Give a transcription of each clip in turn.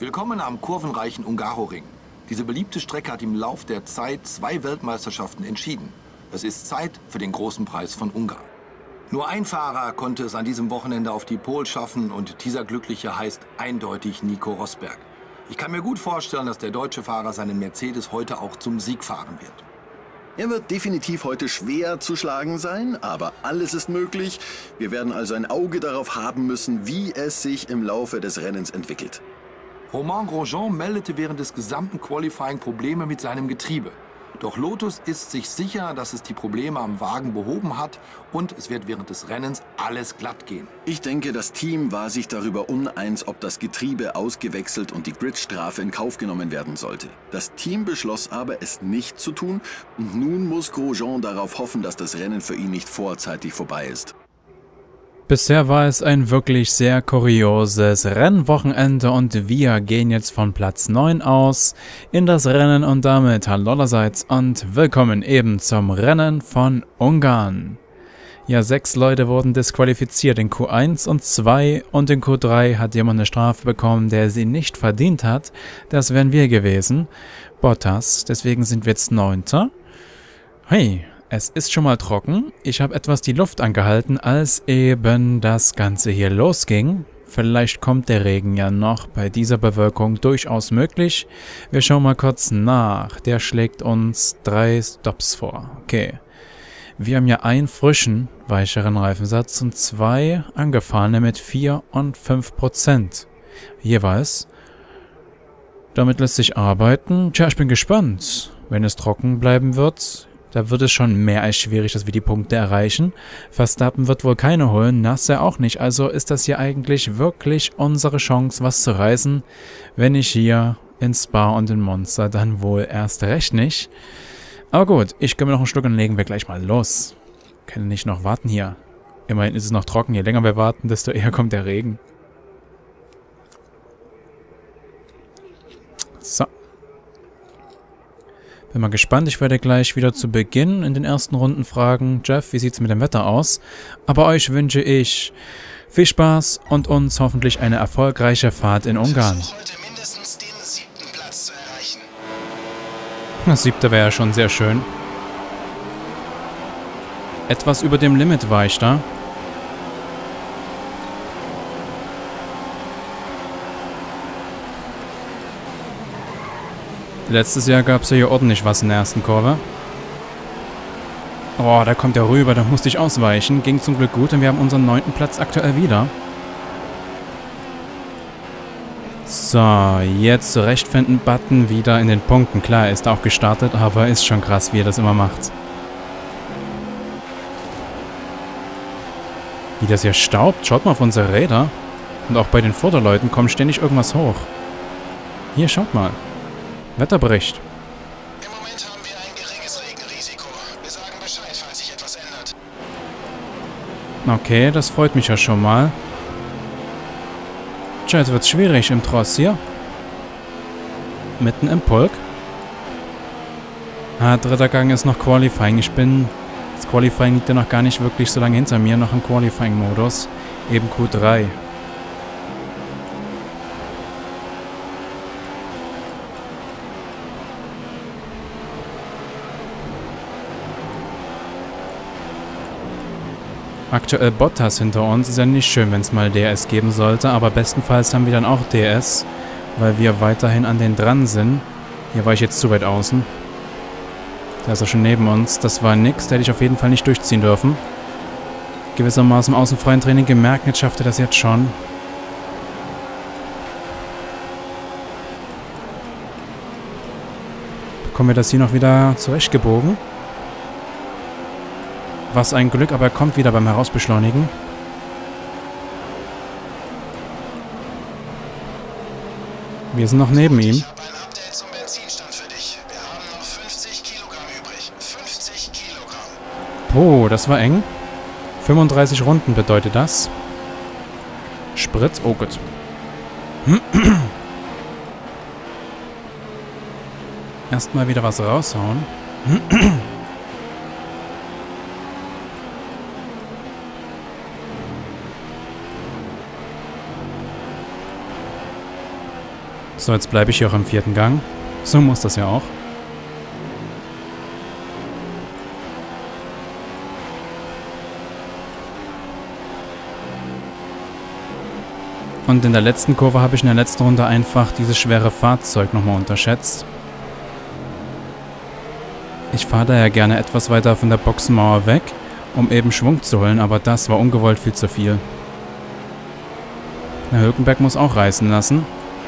Willkommen am kurvenreichen Hungaroring. Diese beliebte Strecke hat im Lauf der Zeit 2 Weltmeisterschaften entschieden. Es ist Zeit für den großen Preis von Ungarn. Nur ein Fahrer konnte es an diesem Wochenende auf die Pole schaffen und dieser Glückliche heißt eindeutig Nico Rosberg. Ich kann mir gut vorstellen, dass der deutsche Fahrer seinen Mercedes heute auch zum Sieg fahren wird. Er wird definitiv heute schwer zu schlagen sein, aber alles ist möglich. Wir werden also ein Auge darauf haben müssen, wie es sich im Laufe des Rennens entwickelt. Romain Grosjean meldete während des gesamten Qualifying Probleme mit seinem Getriebe. Doch Lotus ist sich sicher, dass es die Probleme am Wagen behoben hat und es wird während des Rennens alles glatt gehen. Ich denke, das Team war sich darüber uneins, ob das Getriebe ausgewechselt und die Gridstrafe in Kauf genommen werden sollte. Das Team beschloss aber, es nicht zu tun und nun muss Grosjean darauf hoffen, dass das Rennen für ihn nicht vorzeitig vorbei ist. Bisher war es ein wirklich sehr kurioses Rennwochenende und wir gehen jetzt von Platz 9 aus in das Rennen und damit hallo allerseits und willkommen eben zum Rennen von Ungarn. Ja, 6 Leute wurden disqualifiziert in Q1 und 2 und in Q3 hat jemand eine Strafe bekommen, der sie nicht verdient hat. Das wären wir gewesen, Bottas, deswegen sind wir jetzt 9. Hey. Es ist schon mal trocken. Ich habe etwas die Luft angehalten, als eben das Ganze hier losging. Vielleicht kommt der Regen ja noch, bei dieser Bewölkung durchaus möglich. Wir schauen mal kurz nach. Der schlägt uns 3 Stops vor. Okay. Wir haben ja einen frischen, weicheren Reifensatz und 2 angefahrene mit 4 und 5% jeweils. Damit lässt sich arbeiten. Tja, ich bin gespannt. Wenn es trocken bleiben wird, da wird es schon mehr als schwierig, dass wir die Punkte erreichen. Verstappen wird wohl keine holen, Nasser auch nicht. Also ist das hier eigentlich wirklich unsere Chance, was zu reißen. Wenn nicht hier in Spa und in Monza, dann wohl erst recht nicht. Aber gut, ich gönne mir noch einen Schluck und legen wir gleich mal los. Können nicht noch warten hier. Immerhin ist es noch trocken. Je länger wir warten, desto eher kommt der Regen. So. Bin mal gespannt, ich werde gleich wieder zu Beginn in den ersten Runden fragen, Jeff, wie sieht es mit dem Wetter aus? Aber euch wünsche ich viel Spaß und uns hoffentlich eine erfolgreiche Fahrt in Ungarn. Heute mindestens den 7. Platz zu erreichen. Das 7. wäre ja schon sehr schön. Etwas über dem Limit war ich da. Letztes Jahr gab es ja hier ordentlich was in der ersten Kurve. Oh, da kommt er rüber, da musste ich ausweichen. Ging zum Glück gut und wir haben unseren 9. Platz aktuell wieder. So, jetzt zurechtfinden, Button wieder in den Punkten. Klar, er ist auch gestartet, aber ist schon krass, wie er das immer macht. Wie das hier staubt, schaut mal auf unsere Räder. Und auch bei den Vorderleuten kommt ständig irgendwas hoch. Hier, schaut mal. Wetterbericht. Im Moment haben wir ein geringes Regenrisiko. Wir sagen Bescheid, falls sich etwas ändert. Okay, das freut mich ja schon mal. Tja, jetzt wird's schwierig im Tross hier. Mitten im Pulk. Ah, 3. Gang ist noch Qualifying. Das Qualifying liegt ja noch gar nicht wirklich so lange hinter mir. Noch im Qualifying-Modus. Eben Q3. Aktuell Bottas hinter uns. Ist ja nicht schön, wenn es mal DRS geben sollte. Aber bestenfalls haben wir dann auch DRS, weil wir weiterhin an den dran sind. Hier war ich jetzt zu weit außen. Da ist er schon neben uns. Das war nix. Da hätte ich auf jeden Fall nicht durchziehen dürfen. Gewissermaßen im außenfreien Training gemerkt. Jetzt schafft er das jetzt schon. Bekommen wir das hier noch wieder zurechtgebogen. Was ein Glück, aber er kommt wieder beim Herausbeschleunigen. Wir sind noch neben ihm. Ich habe ein Update zum Benzinstand für dich. Wir haben noch 50 Kilogramm übrig. 50 Kilogramm. Oh, das war eng. 35 Runden bedeutet das. Sprit, oh Gott. Erstmal wieder was raushauen. So, jetzt bleibe ich hier auch im 4. Gang. So muss das ja auch. Und in der letzten Kurve habe ich in der letzten Runde einfach dieses schwere Fahrzeug nochmal unterschätzt. Ich fahre daher gerne etwas weiter von der Boxenmauer weg, um eben Schwung zu holen, aber das war ungewollt viel zu viel. Der Hülkenberg muss auch reißen lassen.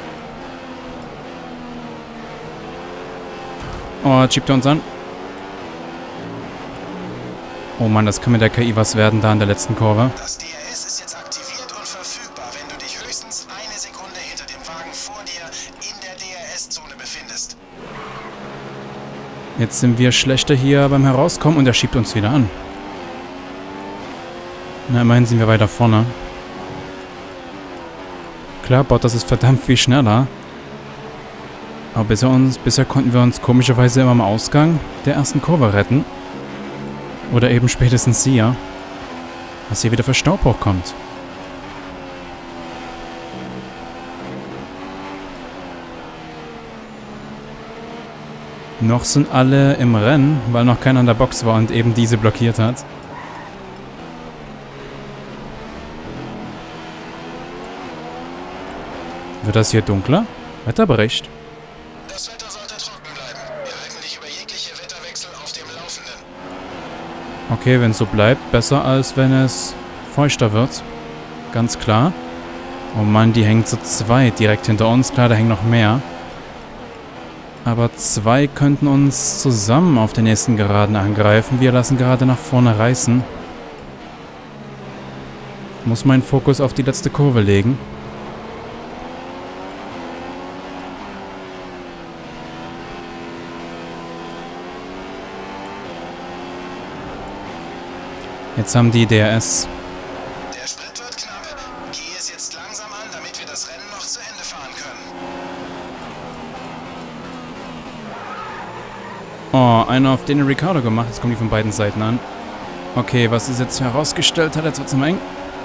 Oh, jetzt schiebt er uns an. Oh Mann, das kann mit der KI was werden da in der letzten Kurve. Das DRS ist jetzt aktiviert und verfügbar, wenn du dich höchstens eine Sekunde hinter dem Wagen vor dir in der DRS-Zone befindest. Jetzt sind wir schlechter hier beim Herauskommen und er schiebt uns wieder an. Na, immerhin sind wir weiter vorne. Klar, Bottas ist verdammt viel schneller. Aber bisher konnten wir uns komischerweise immer am Ausgang der ersten Kurve retten. Oder eben spätestens hier. Was hier wieder für Staub hochkommt. Noch sind alle im Rennen, weil noch keiner an der Box war und eben diese blockiert hat. Wird das hier dunkler? Wetterbericht. Das Wetter sollte trocken bleiben. Wir halten dich über jegliche Wetterwechsel auf dem Laufenden. Okay, wenn es so bleibt, besser als wenn es feuchter wird. Ganz klar. Oh Mann, die hängen zu zweit direkt hinter uns. Klar, da hängen noch mehr. Aber 2 könnten uns zusammen auf den nächsten Geraden angreifen. Wir lassen gerade nach vorne reißen. Muss meinen Fokus auf die letzte Kurve legen. Jetzt haben die DRS. Der Sprit wird knapp. Geh es jetzt langsam an, damit wir das Rennen noch zu Ende fahren können. Oh, einer auf den Ricciardo gemacht. Jetzt kommen die von beiden Seiten an. Okay, was es jetzt herausgestellt hat, jetzt wird es eng.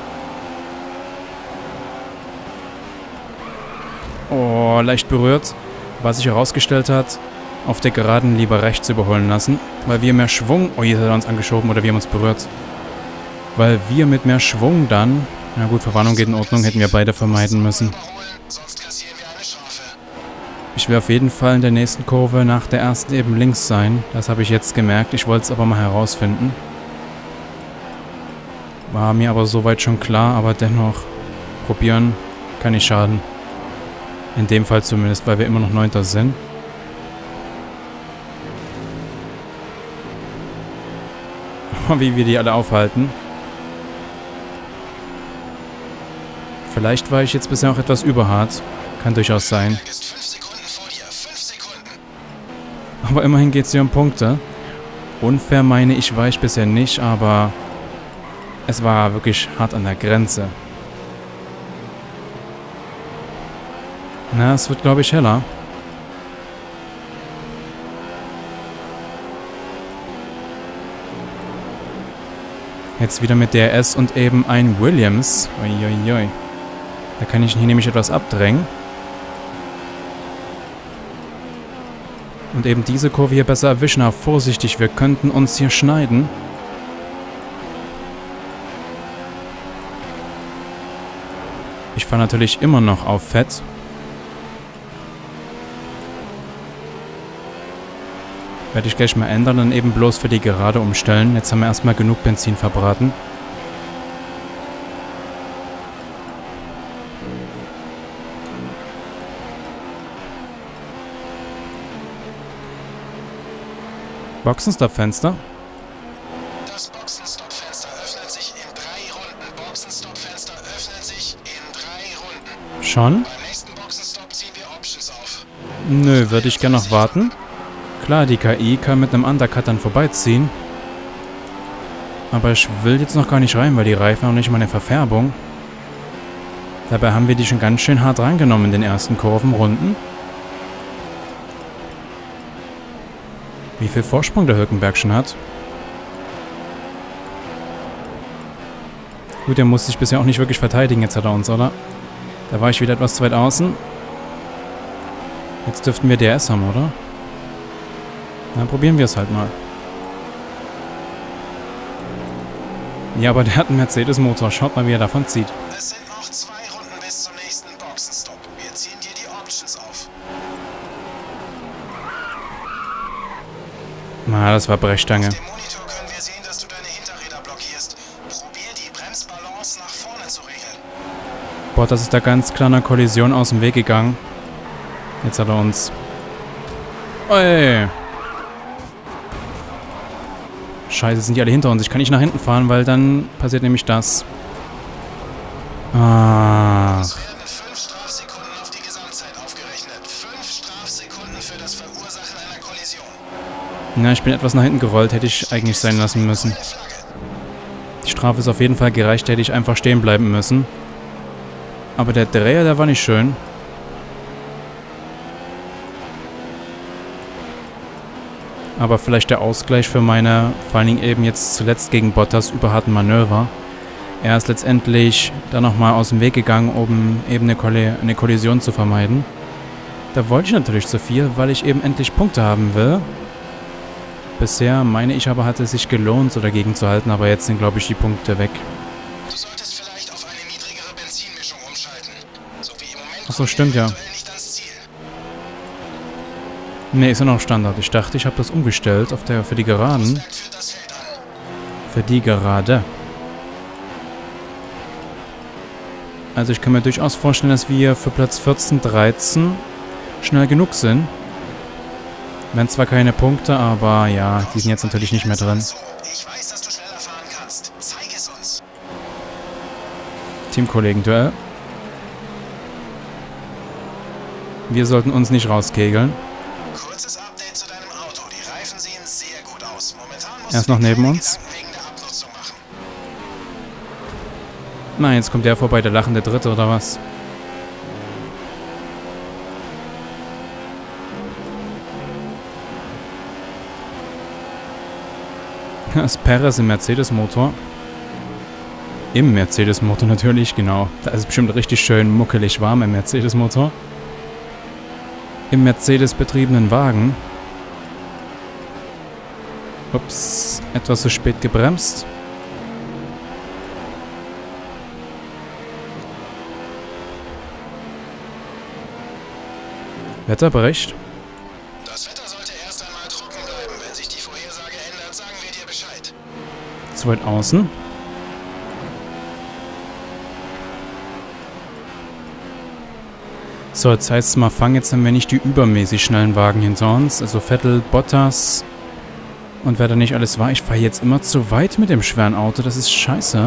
Oh, leicht berührt. Was sich herausgestellt hat, auf der Geraden lieber rechts überholen lassen. Weil wir mehr Schwung... Oh, jetzt hat er uns angeschoben oder wir haben uns berührt. Weil wir mit mehr Schwung dann... Na gut, Verwarnung geht in Ordnung, hätten wir beide vermeiden müssen. Sonst kassieren wir eine Strafe. Ich will auf jeden Fall in der nächsten Kurve nach der ersten eben links sein. Das habe ich jetzt gemerkt. Ich wollte es aber mal herausfinden. War mir aber soweit schon klar, aber dennoch probieren kann nicht schaden. In dem Fall zumindest, weil wir immer noch 9. sind. Wie wir die alle aufhalten. Vielleicht war ich jetzt bisher auch etwas überhart. Kann durchaus sein. Ist 5 Sekunden vor dir. 5 Sekunden. Aber immerhin geht es hier um Punkte. Unfair meine ich war ich bisher nicht, aber es war wirklich hart an der Grenze. Na, es wird, glaube ich, heller. Jetzt wieder mit DRS und eben ein Williams. Uiuiui. Da kann ich hier nämlich etwas abdrängen. Und eben diese Kurve hier besser erwischen. Aber vorsichtig, wir könnten uns hier schneiden. Ich fahre natürlich immer noch auf Fett. Werde ich gleich mal ändern und eben bloß für die Gerade umstellen. Jetzt haben wir erstmal genug Benzin verbraten. Boxenstopp-Fenster. Das Boxenstopp-Fenster öffnet sich in 3 Runden. Boxenstopp-Fenster öffnet sich in 3 Runden. Schon? Beim nächsten Boxenstopp ziehen wir Options auf. Nö, würde ich gerne noch warten. Klar, die KI kann mit einem Undercut dann vorbeiziehen. Aber ich will jetzt noch gar nicht rein, weil die Reifen haben nicht mal eine Verfärbung. Dabei haben wir die schon ganz schön hart reingenommen in den ersten Kurvenrunden. Wie viel Vorsprung der Hülkenberg schon hat. Gut, der muss sich bisher auch nicht wirklich verteidigen. Jetzt hat er uns, oder? Da war ich wieder etwas zu weit außen. Jetzt dürften wir DRS haben, oder? Na, probieren wir es halt mal. Ja, aber der hat einen Mercedes-Motor. Schaut mal, wie er davon zieht. Es sind noch 2 Runden bis zum nächsten Boxenstopp. Wir ziehen dir die Options auf. Na, das war Brechstange. Auf dem Monitor können wir sehen, dass du deine Hinterräder blockierst. Probier die Bremsbalance nach vorne zu regeln. Bottas ist da ganz klar einer Kollision aus dem Weg gegangen. Jetzt hat er uns... Oi! Scheiße, sind die alle hinter uns. Ich kann nicht nach hinten fahren, weil dann passiert nämlich das. Ah. Es werden 5 Strafsekunden auf die Gesamtzeit aufgerechnet. 5 Strafsekunden für das Verursachen einer Kollision. Na, ich bin etwas nach hinten gerollt. Hätte ich eigentlich sein lassen müssen. Eine Flagge. Die Strafe ist auf jeden Fall gereicht. Hätte ich einfach stehen bleiben müssen. Aber der Dreher, der war nicht schön. Aber vielleicht der Ausgleich für meine, vor allen Dingen eben jetzt zuletzt gegen Bottas, überharten Manöver. Er ist letztendlich dann nochmal aus dem Weg gegangen, um eben eine Kollision zu vermeiden. Da wollte ich natürlich zu viel, weil ich eben endlich Punkte haben will. Bisher, meine ich aber, hat es sich gelohnt, so dagegen zu halten, aber jetzt sind, glaube ich, die Punkte weg. Du solltest vielleicht auf eine niedrigere Benzinmischung umschalten. So wie im Moment Ach so, stimmt ja. aktuell nicht ans Ziel. Ne, ist ja noch Standard. Ich dachte, ich habe das umgestellt für die Geraden. Berg führt das Feld an. Für die Gerade. Also ich kann mir durchaus vorstellen, dass wir für Platz 14, 13 schnell genug sind. Wären zwar keine Punkte, aber ja, die sind jetzt natürlich nicht mehr drin. Ich weiß, dass du schneller fahren kannst. Zeig es uns. Teamkollegen-Duell. Wir sollten uns nicht rauskegeln. Kurzes Update zu deinem Auto. Die Reifen sehen sehr gut aus. Momentan musst Er ist du noch dir neben keine uns. Gedanken wegen der Abnutzung machen. Nein, jetzt kommt der vorbei, der lachende Dritte oder was? Das ist Perez im Mercedes-Motor. Im Mercedes-Motor natürlich, genau. Da ist es bestimmt richtig schön muckelig warm im Mercedes-Motor. Im Mercedes betriebenen Wagen. Ups, etwas zu spät gebremst. Wetterbericht. Das Wetter sollte erst einmal trocken bleiben. Wenn sich die Vorhersage ändert, sagen wir dir Bescheid. Zu weit außen. So, jetzt heißt es mal, fangen jetzt haben wir nicht die übermäßig schnellen Wagen hinter uns. Also Vettel, Bottas und wer da nicht alles war. Ich fahre jetzt immer zu weit mit dem schweren Auto. Das ist scheiße.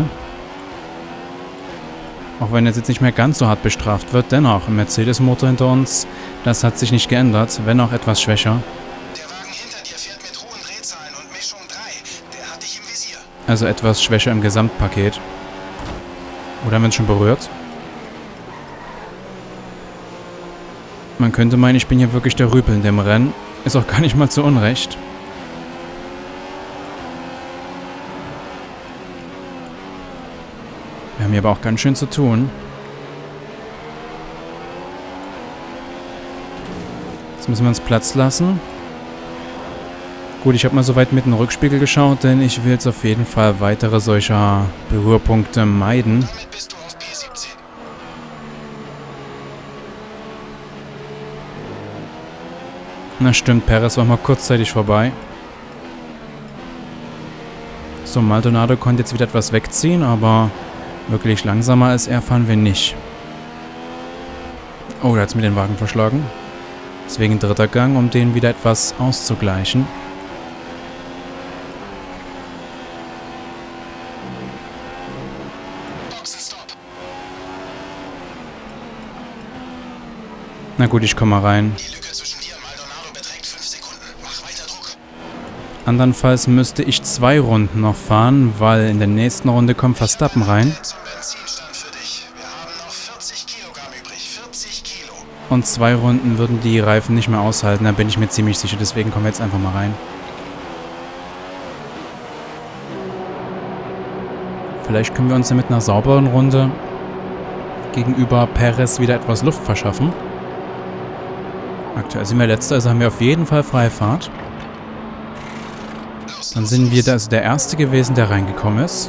Auch wenn es jetzt nicht mehr ganz so hart bestraft wird. Dennoch, ein Mercedes-Motor hinter uns, das hat sich nicht geändert. Wenn auch etwas schwächer. Der Wagen hinter dir fährt mit hohen Drehzahlen und Mischung 3. Der hat dich im Visier. Also etwas schwächer im Gesamtpaket. Oder haben wir uns schon berührt? Man könnte meinen, ich bin hier wirklich der Rüpel in dem Rennen. Ist auch gar nicht mal zu Unrecht. Wir haben hier aber auch ganz schön zu tun. Jetzt müssen wir uns Platz lassen. Gut, ich habe mal so weit mit dem Rückspiegel geschaut, denn ich will jetzt auf jeden Fall weitere solcher Berührpunkte meiden. Damit bist du auf P17. Na stimmt, Perez war mal kurzzeitig vorbei. So, Maldonado konnte jetzt wieder etwas wegziehen, aber wirklich langsamer als er fahren wir nicht. Oh, da hat es mir den Wagen verschlagen. Deswegen dritter Gang, um den wieder etwas auszugleichen. Boxenstopp. Na gut, ich komme mal rein. Die Lücke zwischen dir und Maldonado beträgt 5 Sekunden. Mach weiter Druck. Andernfalls müsste ich 2 Runden noch fahren, weil in der nächsten Runde kommt Verstappen rein. Zum Benzinstand für dich. Wir haben noch 40 Kilogramm übrig. 40 Kilo. Und 2 Runden würden die Reifen nicht mehr aushalten, da bin ich mir ziemlich sicher. Deswegen kommen wir jetzt einfach mal rein. Vielleicht können wir uns ja mit einer sauberen Runde gegenüber Perez wieder etwas Luft verschaffen. Aktuell sind wir Letzter, also haben wir auf jeden Fall freie Fahrt. Dann sind wir also der Erste gewesen, der reingekommen ist.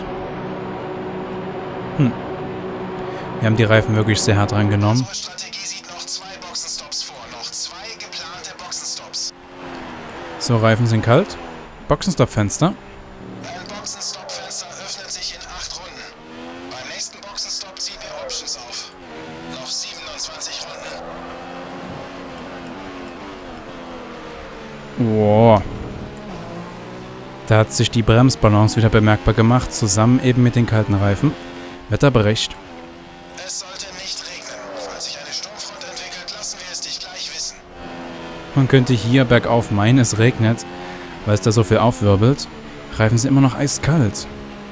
Wir haben die Reifen wirklich sehr hart reingenommen. Unsere Strategie sieht noch 2 Boxenstops vor. Noch 2 geplante Boxenstops. So, Reifen sind kalt. Boxenstopp-Fenster. Ein Boxenstopp-Fenster öffnet sich in 8 Runden. Beim nächsten Boxenstopp ziehen wir Options auf. Noch 27 Runden. Wow. Da hat sich die Bremsbalance wieder bemerkbar gemacht, zusammen eben mit den kalten Reifen. Wetterbericht. Es sollte nicht regnen. Falls sich eine Sturmfront entwickelt, lassen wir es dich gleich wissen. Man könnte hier bergauf meinen, es regnet, weil es da so viel aufwirbelt. Reifen sind immer noch eiskalt.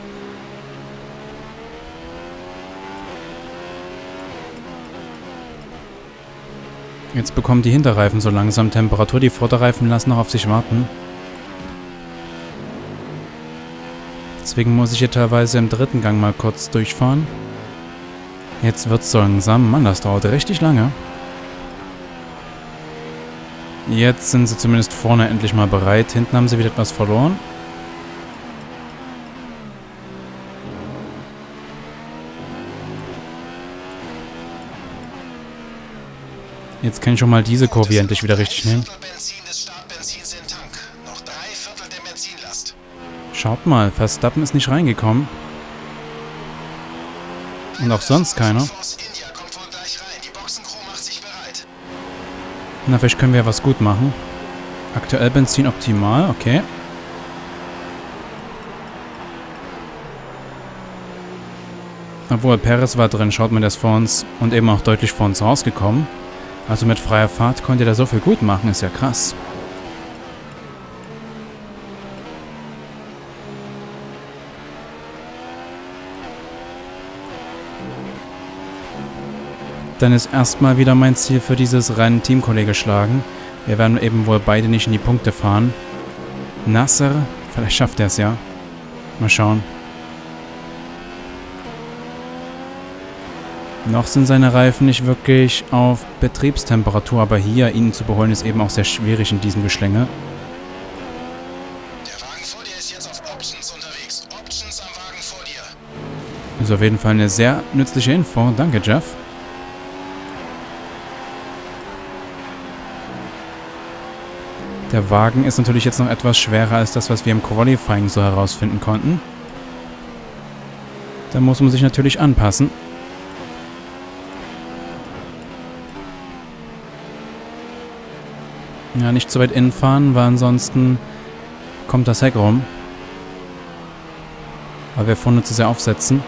Jetzt bekommen die Hinterreifen so langsam Temperatur. Die Vorderreifen lassen noch auf sich warten. Deswegen muss ich hier teilweise im 3. Gang mal kurz durchfahren. Jetzt wird es so langsam. Mann, das dauert richtig lange. Jetzt sind sie zumindest vorne endlich mal bereit. Hinten haben sie wieder etwas verloren. Jetzt kann ich schon mal diese Kurve endlich wieder richtig nehmen. Benzin des Startbenzins im Tank. Noch 3/4 der Benzinlast. Schaut mal, Verstappen ist nicht reingekommen. Und auch sonst keiner. Force India kommt wohl gleich rein. Die Boxencrew macht sich bereit. Na, vielleicht können wir ja was gut machen. Aktuell Benzin optimal, okay. Obwohl, Perez war drin, schaut man das vor uns und eben auch deutlich vor uns rausgekommen. Also mit freier Fahrt konnte er da so viel gut machen, ist ja krass. Dann ist erstmal wieder mein Ziel für dieses Rennen Teamkollege schlagen. Wir werden eben wohl beide nicht in die Punkte fahren. Nasser, vielleicht schafft er es ja. Mal schauen. Noch sind seine Reifen nicht wirklich auf Betriebstemperatur, aber hier ihn zu beholen ist eben auch sehr schwierig in diesem Geschlänge. Der Wagen vor dir ist jetzt auf Options unterwegs. Options am Wagen vor dir. Ist auf jeden Fall eine sehr nützliche Info. Danke, Jeff. Der Wagen ist natürlich jetzt noch etwas schwerer als das, was wir im Qualifying so herausfinden konnten. Da muss man sich natürlich anpassen. Ja, nicht zu weit innen fahren, weil ansonsten kommt das Heck rum. Weil wir vorne zu sehr aufsetzen.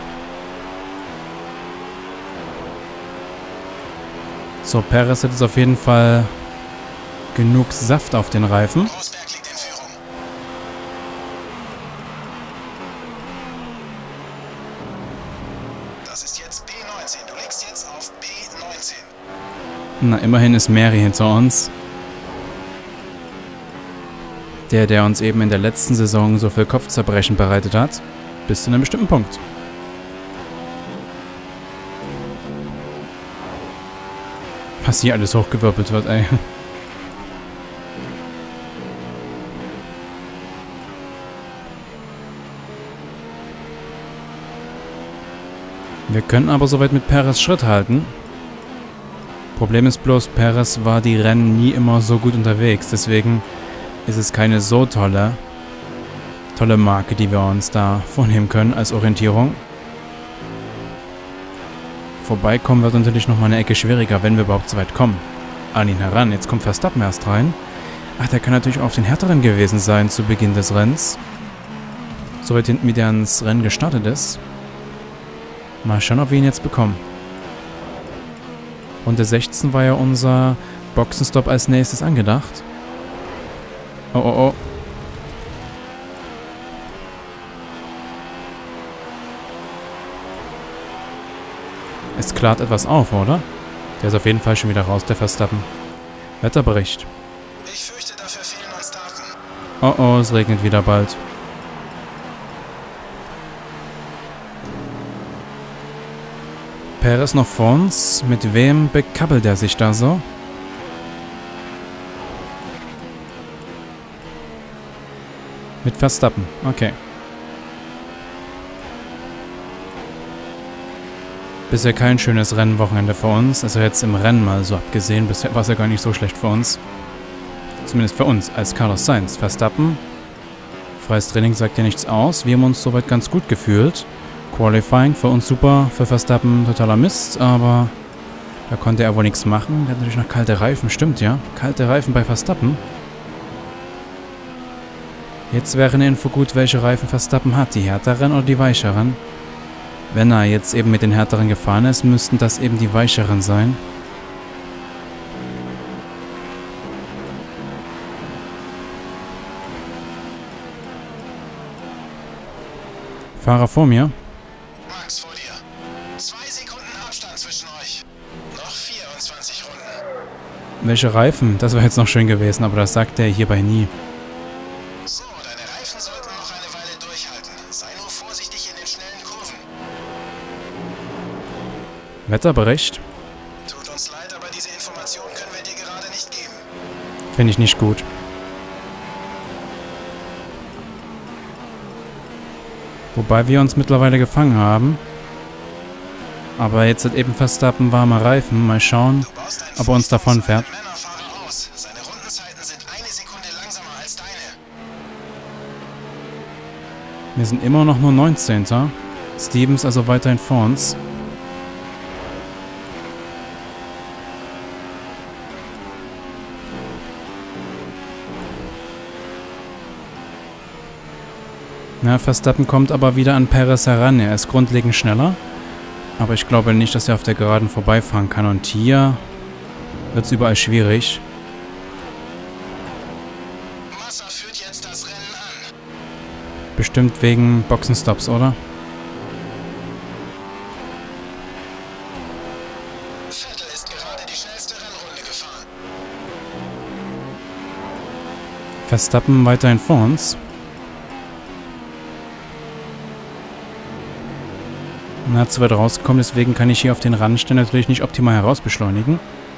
So, Perez hat jetzt auf jeden Fall genug Saft auf den Reifen. Großberg liegt in Führung. Das ist jetzt B19. Du liegst jetzt auf B19. Na, immerhin ist Mary hinter uns. Der uns eben in der letzten Saison so viel Kopfzerbrechen bereitet hat. Bis zu einem bestimmten Punkt. Was hier alles hochgewirbelt wird, ey. Wir können aber soweit mit Perez Schritt halten. Problem ist bloß, Perez war die Rennen nie immer so gut unterwegs. Deswegen ist es keine so tolle Marke, die wir uns da vornehmen können als Orientierung. Vorbeikommen wird natürlich nochmal eine Ecke schwieriger, wenn wir überhaupt so weit kommen. An ihn heran. Jetzt kommt Verstappen erst rein. Ach, der kann natürlich auch auf den härteren gewesen sein zu Beginn des Rennens. So weit hinten, wie der ins Rennen gestartet ist. Mal schauen, ob wir ihn jetzt bekommen. Runde 16 war ja unser Boxenstopp als nächstes angedacht. Oh, oh, oh. Es klart etwas auf, oder? Der ist auf jeden Fall schon wieder raus, der Verstappen. Wetterbericht. Ich fürchte, dafür fehlen uns Daten. Oh, oh, es regnet wieder bald. Perez noch vor uns. Mit wem bekabbelt er sich da so? Mit Verstappen, okay. Bisher kein schönes Rennwochenende für uns. Also jetzt im Rennen mal so abgesehen. Bisher war es ja gar nicht so schlecht für uns. Zumindest für uns als Carlos Sainz. Verstappen. Freies Training sagt ja nichts aus. Wir haben uns soweit ganz gut gefühlt. Qualifying für uns super. Für Verstappen totaler Mist. Aber da konnte er wohl nichts machen. Der hat natürlich noch kalte Reifen. Stimmt ja. Kalte Reifen bei Verstappen. Jetzt wäre eine Info gut, welche Reifen Verstappen hat. Die härteren oder die weicheren? Wenn er jetzt eben mit den härteren gefahren ist, müssten das eben die weicheren sein. Fahrer vor mir. Max vor dir. 2 Sekunden Abstand zwischen euch. Noch 24 Runden. Welche Reifen? Das wäre jetzt noch schön gewesen, aber das sagt er hierbei nie. So, deine Reifen sollten noch eine Weile durchhalten. Sei nur vorsichtig in den schnellen Kurven. Wetterbericht? Tut uns leid, aber diese Information können wir dir gerade nicht geben. Finde ich nicht gut. Wobei wir uns mittlerweile gefangen haben. Aber jetzt hat eben Verstappen warme Reifen. Mal schauen, ob er uns davon fährt. Männerfahrer aus. Seine Rundenzeiten sind 1 Sekunde langsamer als deine. Wir sind immer noch nur 19. Stevens also weiterhin vor uns. Na, Verstappen kommt aber wieder an Perez heran. Er ist grundlegend schneller. Aber ich glaube nicht, dass er auf der Geraden vorbeifahren kann. Und hier wird es überall schwierig. Massa führt jetzt das Rennen an. Bestimmt wegen Boxenstops, oder? Vettel ist gerade die schnellste Rennrunde gefahren. Verstappen weiterhin vor uns. Na, zu weit rausgekommen, deswegen kann ich hier auf den Randstein natürlich nicht optimal herausbeschleunigen.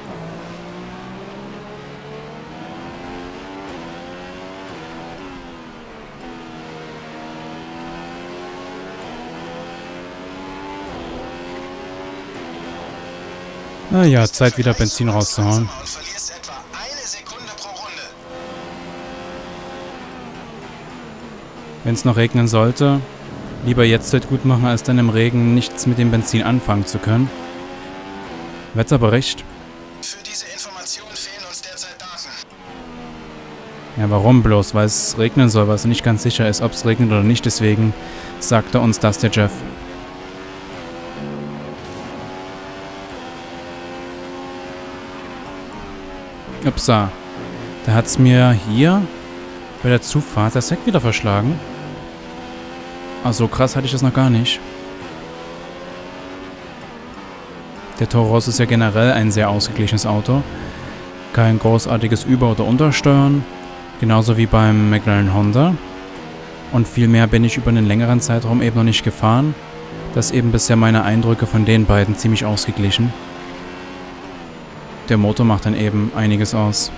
Naja, Zeit wieder Benzin rauszuhauen. Und verlierst etwa 1 Sekunde pro Runde. Wenn es noch regnen sollte, lieber jetzt Zeit gut machen, als dann im Regen nichts mit dem Benzin anfangen zu können. Wetterbericht. Für diese Information fehlen uns derzeit Daten. Ja, warum bloß? Weil es regnen soll, weil es nicht ganz sicher ist, ob es regnet oder nicht. Deswegen sagt er uns das, der Jeff. Upsa. Da hat es mir hier bei der Zufahrt das Heck wieder verschlagen. Also krass hatte ich das noch gar nicht. Der Toro Rosso ist ja generell ein sehr ausgeglichenes Auto. Kein großartiges Über- oder Untersteuern. Genauso wie beim McLaren Honda. Und viel mehr bin ich über einen längeren Zeitraum eben noch nicht gefahren. Das eben bisher meine Eindrücke von den beiden ziemlich ausgeglichen. Der Motor macht dann eben einiges aus.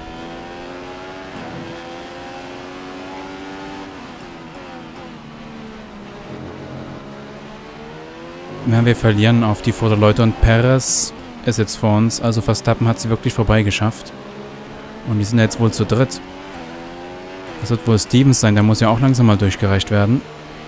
Ja, wir verlieren auf die Vorderleute und Perez ist jetzt vor uns. Also Verstappen hat sie wirklich vorbeigeschafft. Und die sind jetzt wohl zu dritt. Das wird wohl Stevens sein, der muss ja auch langsam mal durchgereicht werden.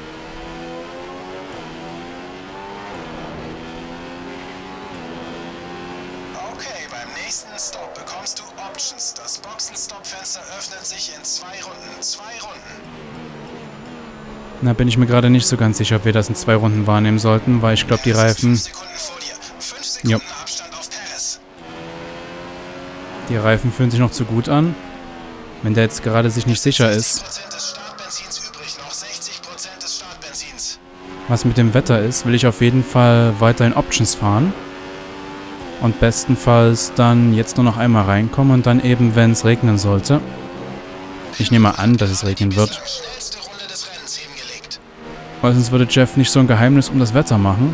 Okay, beim nächsten Stop bekommst du Options. Das Boxenstopp-Fenster öffnet sich in 2 Runden. 2 Runden. Da bin ich mir gerade nicht so ganz sicher, ob wir das in 2 Runden wahrnehmen sollten, weil ich glaube, die Reifen... 5 Sekunden vor dir. 5 Sekunden Abstand auf Perez. Die Reifen fühlen sich noch zu gut an. Wenn der jetzt gerade sich nicht sicher ist, 60% des Startbenzins übrig, noch 60% des Startbenzins. was mit dem Wetter ist, will ich auf jeden Fall weiterhin Options fahren. Und bestenfalls dann jetzt nur noch einmal reinkommen und dann eben, wenn es regnen sollte. Ich nehme an, dass es regnen wird. Schnellste Runde des Rennens hingelegt. Weil sonst würde Jeff nicht so ein Geheimnis um das Wetter machen.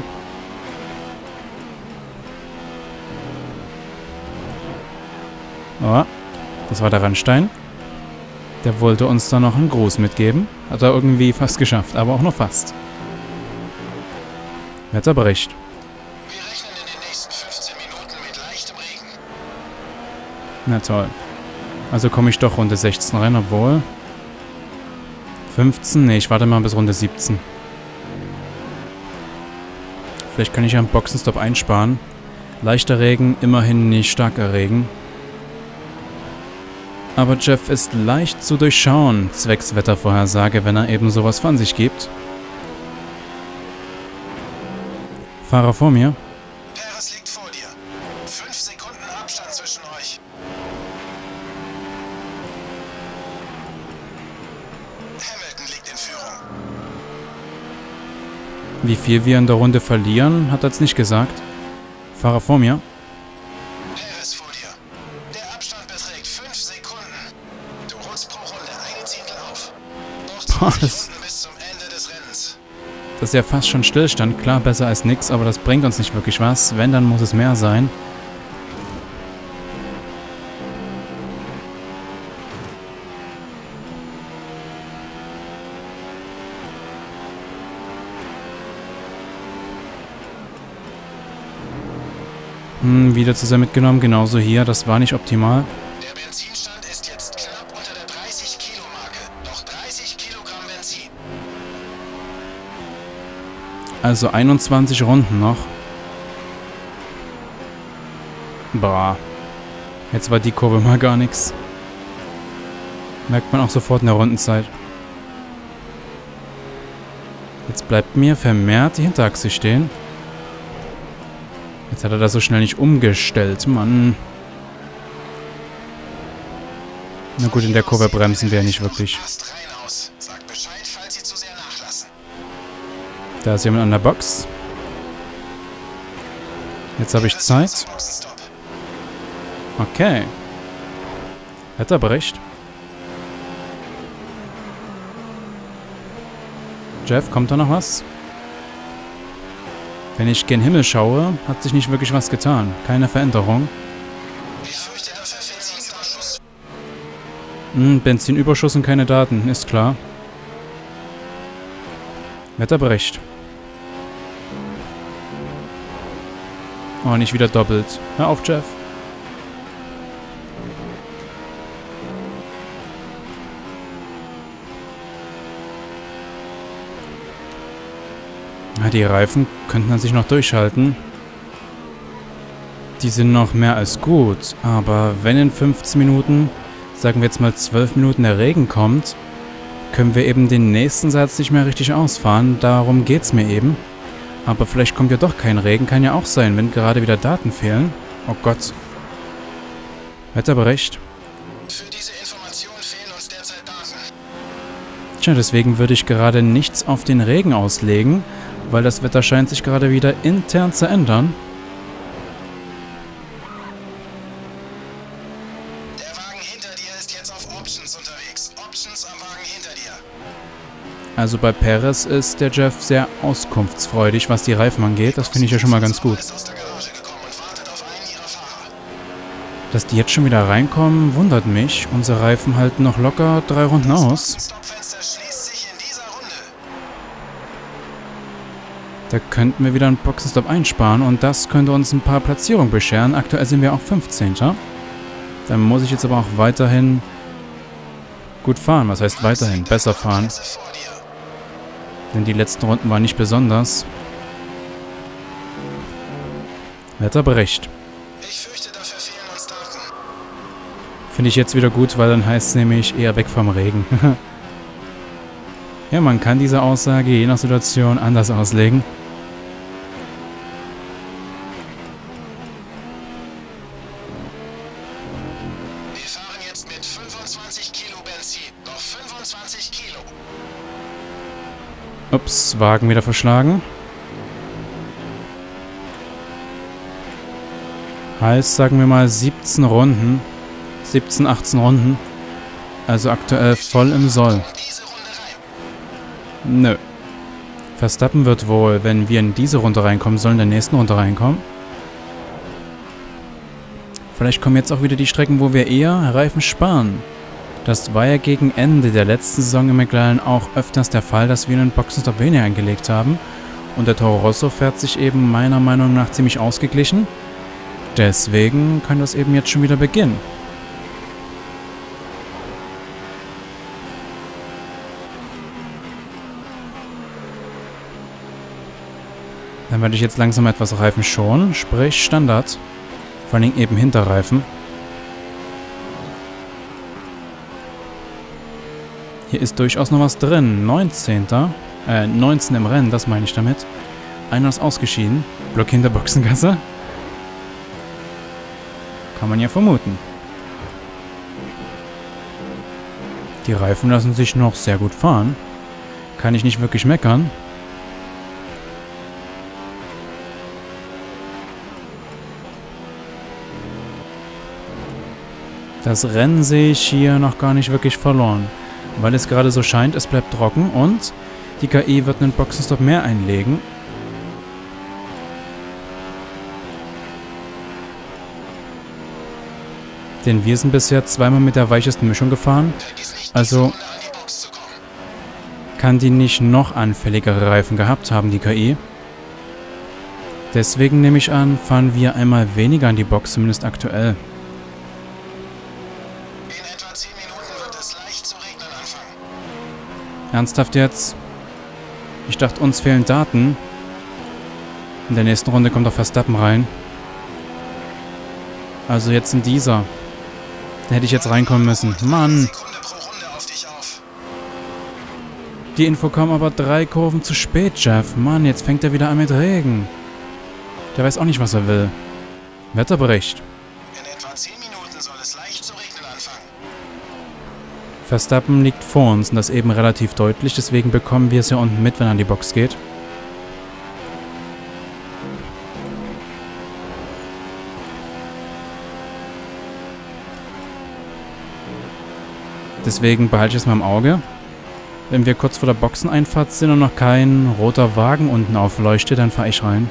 Oh, das war der Randstein. Der wollte uns da noch einen Gruß mitgeben. Hat er irgendwie fast geschafft, aber auch nur fast. Wetterbericht. Wir rechnen in den nächsten 15 Minuten mit leichtem Regen. Na toll. Also komme ich doch Runde 16 rein, obwohl... 15? Ne, ich warte mal bis Runde 17. Vielleicht kann ich ja einen Boxenstopp einsparen. Leichter Regen, immerhin nicht starker Regen. Aber Jeff ist leicht zu durchschauen, zwecks Wettervorhersage, wenn er eben sowas von sich gibt. Fahrer vor mir. Perez liegt vor dir. 5 Sekunden Abstand zwischen euch. Hamilton liegt in Führung. Wie viel wir in der Runde verlieren, hat er jetzt nicht gesagt. Fahrer vor mir. Perez vor dir. Der Abstand beträgt 5 Sekunden. Du holst pro Runde eine Zehntel auf. Noch Boah, 20 Runden bis zum Ende des Rennens. Das ist ja fast schon Stillstand. Klar, besser als nix, aber das bringt uns nicht wirklich was. Wenn, dann muss es mehr sein. Wieder zusammen mitgenommen, genauso hier. Das war nicht optimal. Der Benzinstand ist jetzt knapp unter der 30 Kilo Marke. Noch 30 Kilogramm Benzin. Also 21 Runden noch. Boah. Jetzt war die Kurve mal gar nichts. Merkt man auch sofort in der Rundenzeit. Jetzt bleibt mir vermehrt die Hinterachse stehen. Jetzt hat er das so schnell nicht umgestellt, Mann. Na gut, in der Kurve bremsen wir ja nicht wirklich. Passt rein aus. Sag Bescheid, falls Sie zu sehr nachlassen. Da ist jemand an der Box. Jetzt habe ich Zeit. Boxenstopp. Okay. Wetterbericht. Jeff, kommt da noch was? Wenn ich gen Himmel schaue, hat sich nicht wirklich was getan. Keine Veränderung. Ich fürchte dafür Benzinüberschuss. Benzinüberschuss und keine Daten, ist klar. Wetterbericht. Oh, nicht wieder doppelt. Hör auf, Jeff. Ja, die Reifen könnten an sich noch durchhalten. Die sind noch mehr als gut. Aber wenn in 15 Minuten, sagen wir jetzt mal 12 Minuten der Regen kommt, können wir eben den nächsten Satz nicht mehr richtig ausfahren. Darum geht's mir eben. Aber vielleicht kommt ja doch kein Regen. Kann ja auch sein, wenn gerade wieder Daten fehlen. Oh Gott. Wetterbericht. Für diese Information fehlen uns derzeit Daten. Tja, deswegen würde ich gerade nichts auf den Regen auslegen, weil das Wetter scheint sich gerade wieder intern zu ändern. Der Wagen hinter dir ist jetzt auf Options unterwegs. Options am Wagen hinter dir. Also bei Perez ist der Jeff sehr auskunftsfreudig, was die Reifen angeht. Das finde ich ja schon mal ganz gut. Ist aus der Garage gekommen und wartet auf einen ihrer Fahrer. Dass die jetzt schon wieder reinkommen, wundert mich. Unsere Reifen halten noch locker 3 Runden aus. Das Stopfenster schließt sich in dieser Runde. Da könnten wir wieder einen Boxenstopp einsparen und das könnte uns ein paar Platzierungen bescheren. Aktuell sind wir auch 15. Dann muss ich jetzt aber auch weiterhin gut fahren. Was heißt weiterhin? Besser fahren. Plätze vor dir. Denn die letzten Runden waren nicht besonders. Wetterbericht. Ich fürchte, dafür fehlen uns Daten. Finde ich jetzt wieder gut, weil dann heißt es nämlich eher weg vom Regen. Ja, man kann diese Aussage je nach Situation anders auslegen. Wir fahren jetzt mit 25 Kilo Benzin. Noch 25 Kilo. Ups, Wagen wieder verschlagen. Heißt, sagen wir mal 17 Runden. 17, 18 Runden. Also aktuell voll im Soll. Diese Runde rein. Nö. Verstappen wird wohl, wenn wir in diese Runde reinkommen sollen, in der nächsten Runde reinkommen. Vielleicht kommen jetzt auch wieder die Strecken, wo wir eher Reifen sparen. Das war ja gegen Ende der letzten Saison in McLaren auch öfters der Fall, dass wir einen Boxenstopp weniger eingelegt haben. Und der Toro Rosso fährt sich eben meiner Meinung nach ziemlich ausgeglichen. Deswegen kann das eben jetzt schon wieder beginnen. Dann werde ich jetzt langsam etwas Reifen schonen, sprich Standard. Vor allem eben Hinterreifen. Hier ist durchaus noch was drin. 19. 19 im Rennen, das meine ich damit. Einer ist ausgeschieden. Block hinter Boxengasse. Kann man ja vermuten. Die Reifen lassen sich noch sehr gut fahren. Kann ich nicht wirklich meckern. Das Rennen sehe ich hier noch gar nicht wirklich verloren. Weil es gerade so scheint, es bleibt trocken und die KI wird einen Boxenstopp mehr einlegen. Denn wir sind bisher zweimal mit der weichesten Mischung gefahren. Also kann die nicht noch anfälligere Reifen gehabt haben, die KI. Deswegen nehme ich an, fahren wir einmal weniger an die Box, zumindest aktuell. Ernsthaft jetzt? Ich dachte, uns fehlen Daten. In der nächsten Runde kommt auch Verstappen rein. Also jetzt in dieser. Da hätte ich jetzt reinkommen müssen. Mann! Die Info kam aber 3 Kurven zu spät, Jeff. Mann, jetzt fängt er wieder an mit Regen. Der weiß auch nicht, was er will. Wetterbericht. In etwa 10 Minuten soll es leicht zu regnen anfangen. Verstappen liegt vor uns und das eben relativ deutlich, deswegen bekommen wir es ja unten mit, wenn er an die Box geht. Deswegen behalte ich es mal im Auge. Wenn wir kurz vor der Boxeneinfahrt sind und noch kein roter Wagen unten aufleuchtet, dann fahre ich rein.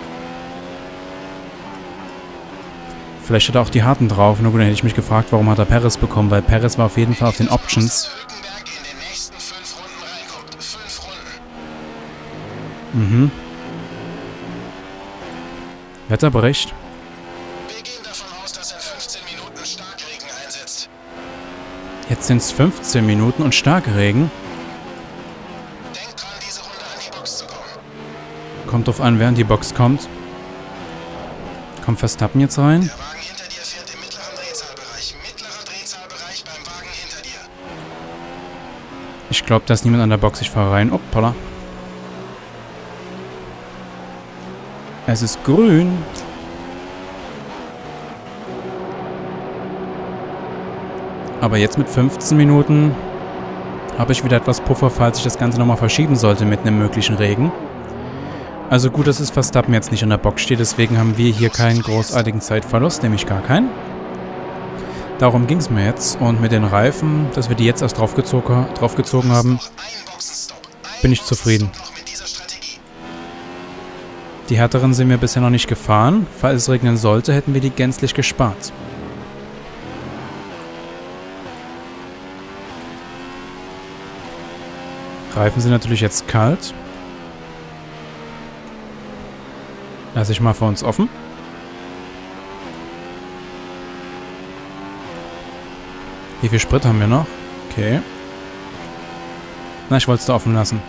Vielleicht hat er auch die Harten drauf. Nur gut, dann hätte ich mich gefragt, warum hat er Perez bekommen, weil Perez war auf jeden Fall auf den Options. Mhm. Wetterbericht. Wir gehen davon aus, dass in 15 Minuten Starkregen einsetzt. Jetzt sind es 15 Minuten und Starkregen. Denkt dran, diese Runde an die Box zu kommen. Kommt drauf an, wer an die Box kommt. Kommt Verstappen jetzt rein? Der Wagen hinter dir fährt im mittleren Drehzahlbereich. Mittlerer Drehzahlbereich beim Wagen hinter dir. Ich glaube, da ist niemand an der Box. Ich fahre rein. Hoppala. Es ist grün. Aber jetzt mit 15 Minuten habe ich wieder etwas Puffer, falls ich das Ganze nochmal verschieben sollte mit einem möglichen Regen. Also gut, dass es Verstappen jetzt nicht an der Box steht, deswegen haben wir hier keinen großartigen Zeitverlust, nämlich gar keinen. Darum ging es mir jetzt. Und mit den Reifen, dass wir die jetzt erst draufgezogen haben, bin ich zufrieden. Die härteren sind wir bisher noch nicht gefahren. Falls es regnen sollte, hätten wir die gänzlich gespart. Reifen sind natürlich jetzt kalt. Lasse ich mal für uns offen. Wie viel Sprit haben wir noch? Okay. Na, ich wollte es da offen lassen.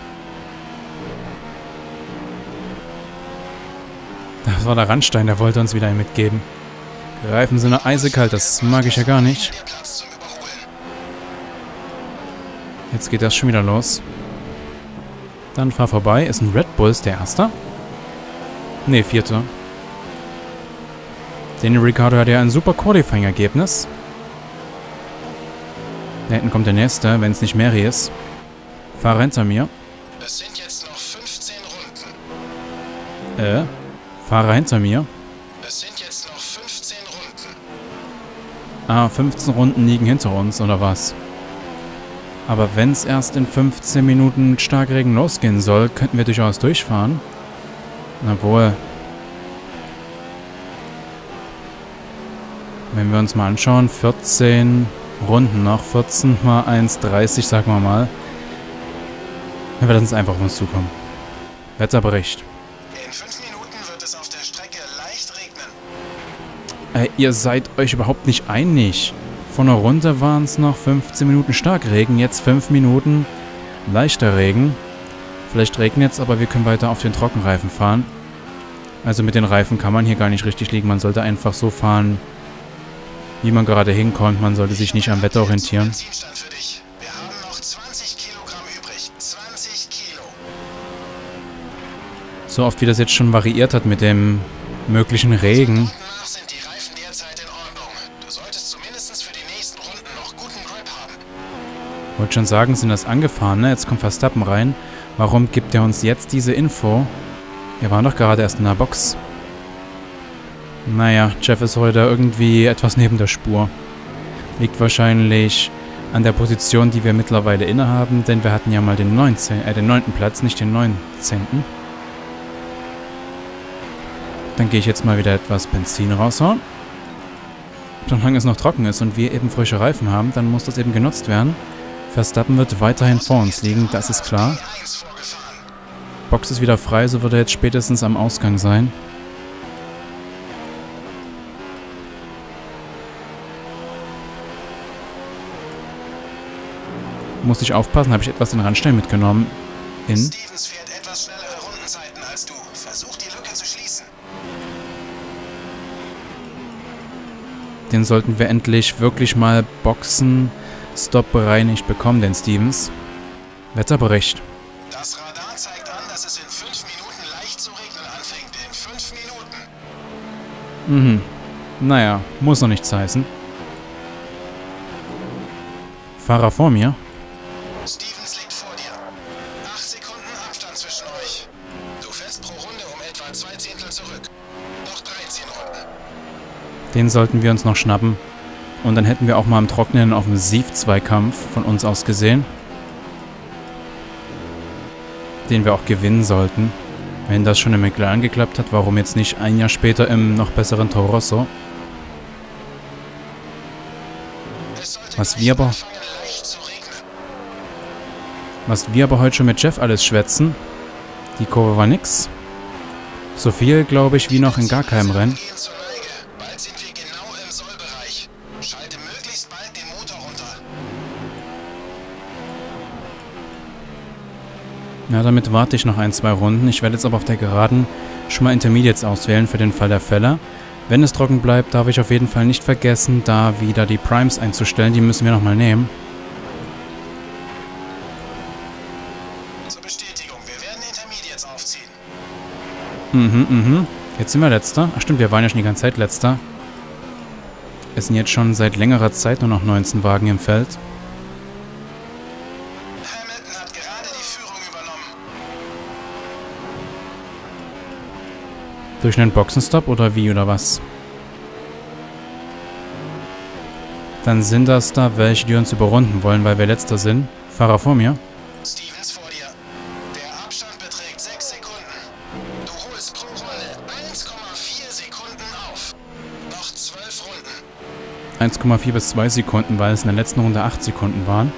Das war der Randstein, der wollte uns wieder einen mitgeben. Die Reifen sind noch eisekalt, das mag ich ja gar nicht. Jetzt geht das schon wieder los. Dann fahr vorbei. Ist ein Red Bull, ist der Erste? Ne, Vierte. Daniel Ricciardo hat ja ein super Qualifying-Ergebnis. Da hinten kommt der Nächste, wenn es nicht Mary ist. Fahre hinter mir. Es sind jetzt noch 15 Runden. Fahre hinter mir. Es sind jetzt noch 15 Runden. Ah, 15 Runden liegen hinter uns, oder was? Aber wenn es erst in 15 Minuten mit Starkregen losgehen soll, könnten wir durchaus durchfahren. Obwohl. Wenn wir uns mal anschauen, 14 Runden noch. 14 mal 1,30, sagen wir mal. Wir werden es einfach auf uns zukommen. Wetterbericht. In 5 Minuten wird es auf der Strecke leicht regnen. Ihr seid euch überhaupt nicht einig. Vor einer Runde waren es noch 15 Minuten Starkregen, jetzt 5 Minuten leichter Regen. Vielleicht regnet es, aber wir können weiter auf den Trockenreifen fahren. Also mit den Reifen kann man hier gar nicht richtig liegen. Man sollte einfach so fahren, wie man gerade hinkommt. Man sollte sich nicht am Wetter orientieren. Benzinstand für dich. Wir haben noch 20 Kilogramm übrig. 20 Kilo. So oft wie das jetzt schon variiert hat mit dem möglichen Regen. Nach sind die Reifen derzeit in Ordnung. Du solltest zumindest für die nächsten Runden noch guten Grip haben. Wollte schon sagen, sind das angefahren, ne? Jetzt kommt Verstappen rein. Warum gibt er uns jetzt diese Info? Wir waren doch gerade erst in der Box. Naja, Jeff ist heute irgendwie etwas neben der Spur. Liegt wahrscheinlich an der Position, die wir mittlerweile innehaben, denn wir hatten ja mal den 9. Platz, nicht den 19. Dann gehe ich jetzt mal wieder etwas Benzin raushauen. Solange es noch trocken ist und wir eben frische Reifen haben, dann muss das eben genutzt werden. Verstappen wird weiterhin vor uns liegen, das ist klar. Box ist wieder frei, so wird er jetzt spätestens am Ausgang sein. Muss ich aufpassen, habe ich etwas den Randstein mitgenommen. Stevens fährt etwas schnellere Rundenzeiten als du. Versuch die Lücke zu schließen. Den sollten wir endlich wirklich mal Boxenstopp bereinigt bekommen, den Stevens. Wetterbericht. Das Radar zeigt an, dass es in 5 Minuten leicht zu regnen anfängt. In 5 Minuten. Naja, muss noch nichts heißen. Fahrer vor mir. Stevens liegt vor dir. 8 Sekunden Abstand zwischen euch. Du fährst pro Runde um etwa 2 Zehntel zurück. Noch 13 Runden. Den sollten wir uns noch schnappen. Und dann hätten wir auch mal im Trockenen auf dem Offensiv-Zweikampf von uns aus gesehen. Den wir auch gewinnen sollten. Wenn das schon im McLaren geklappt hat, warum jetzt nicht ein Jahr später im noch besseren Toro Rosso? Was wir aber heute schon mit Jeff alles schwätzen. Die Kurve war nix. So viel, glaube ich, wie noch in gar keinem Rennen. Bald sind wir genau im Sollbereich. Schalte möglichst bald den Motor runter. Ja, damit warte ich noch 1-2 Runden. Ich werde jetzt aber auf der Geraden schon mal Intermediates auswählen für den Fall der Fälle. Wenn es trocken bleibt, darf ich auf jeden Fall nicht vergessen, da wieder die Primes einzustellen. Die müssen wir nochmal nehmen. Zur Bestätigung, wir werden Intermediates aufziehen. Jetzt sind wir Letzter. Ach stimmt, wir waren ja schon die ganze Zeit Letzter. Es sind jetzt schon seit längerer Zeit nur noch 19 Wagen im Feld. Hamilton hat gerade die Führung übernommen. Durch einen Boxenstopp oder wie oder was? Dann sind das da welche, die uns überrunden wollen, weil wir Letzter sind. Fahrer vor mir. Stevens vor dir. Der Abstand beträgt 6 Sekunden. Du holst pro Runde 1,4 Sekunden auf. Noch 12 Runden. 1,4 bis 2 Sekunden, weil es in der letzten Runde 8 Sekunden waren.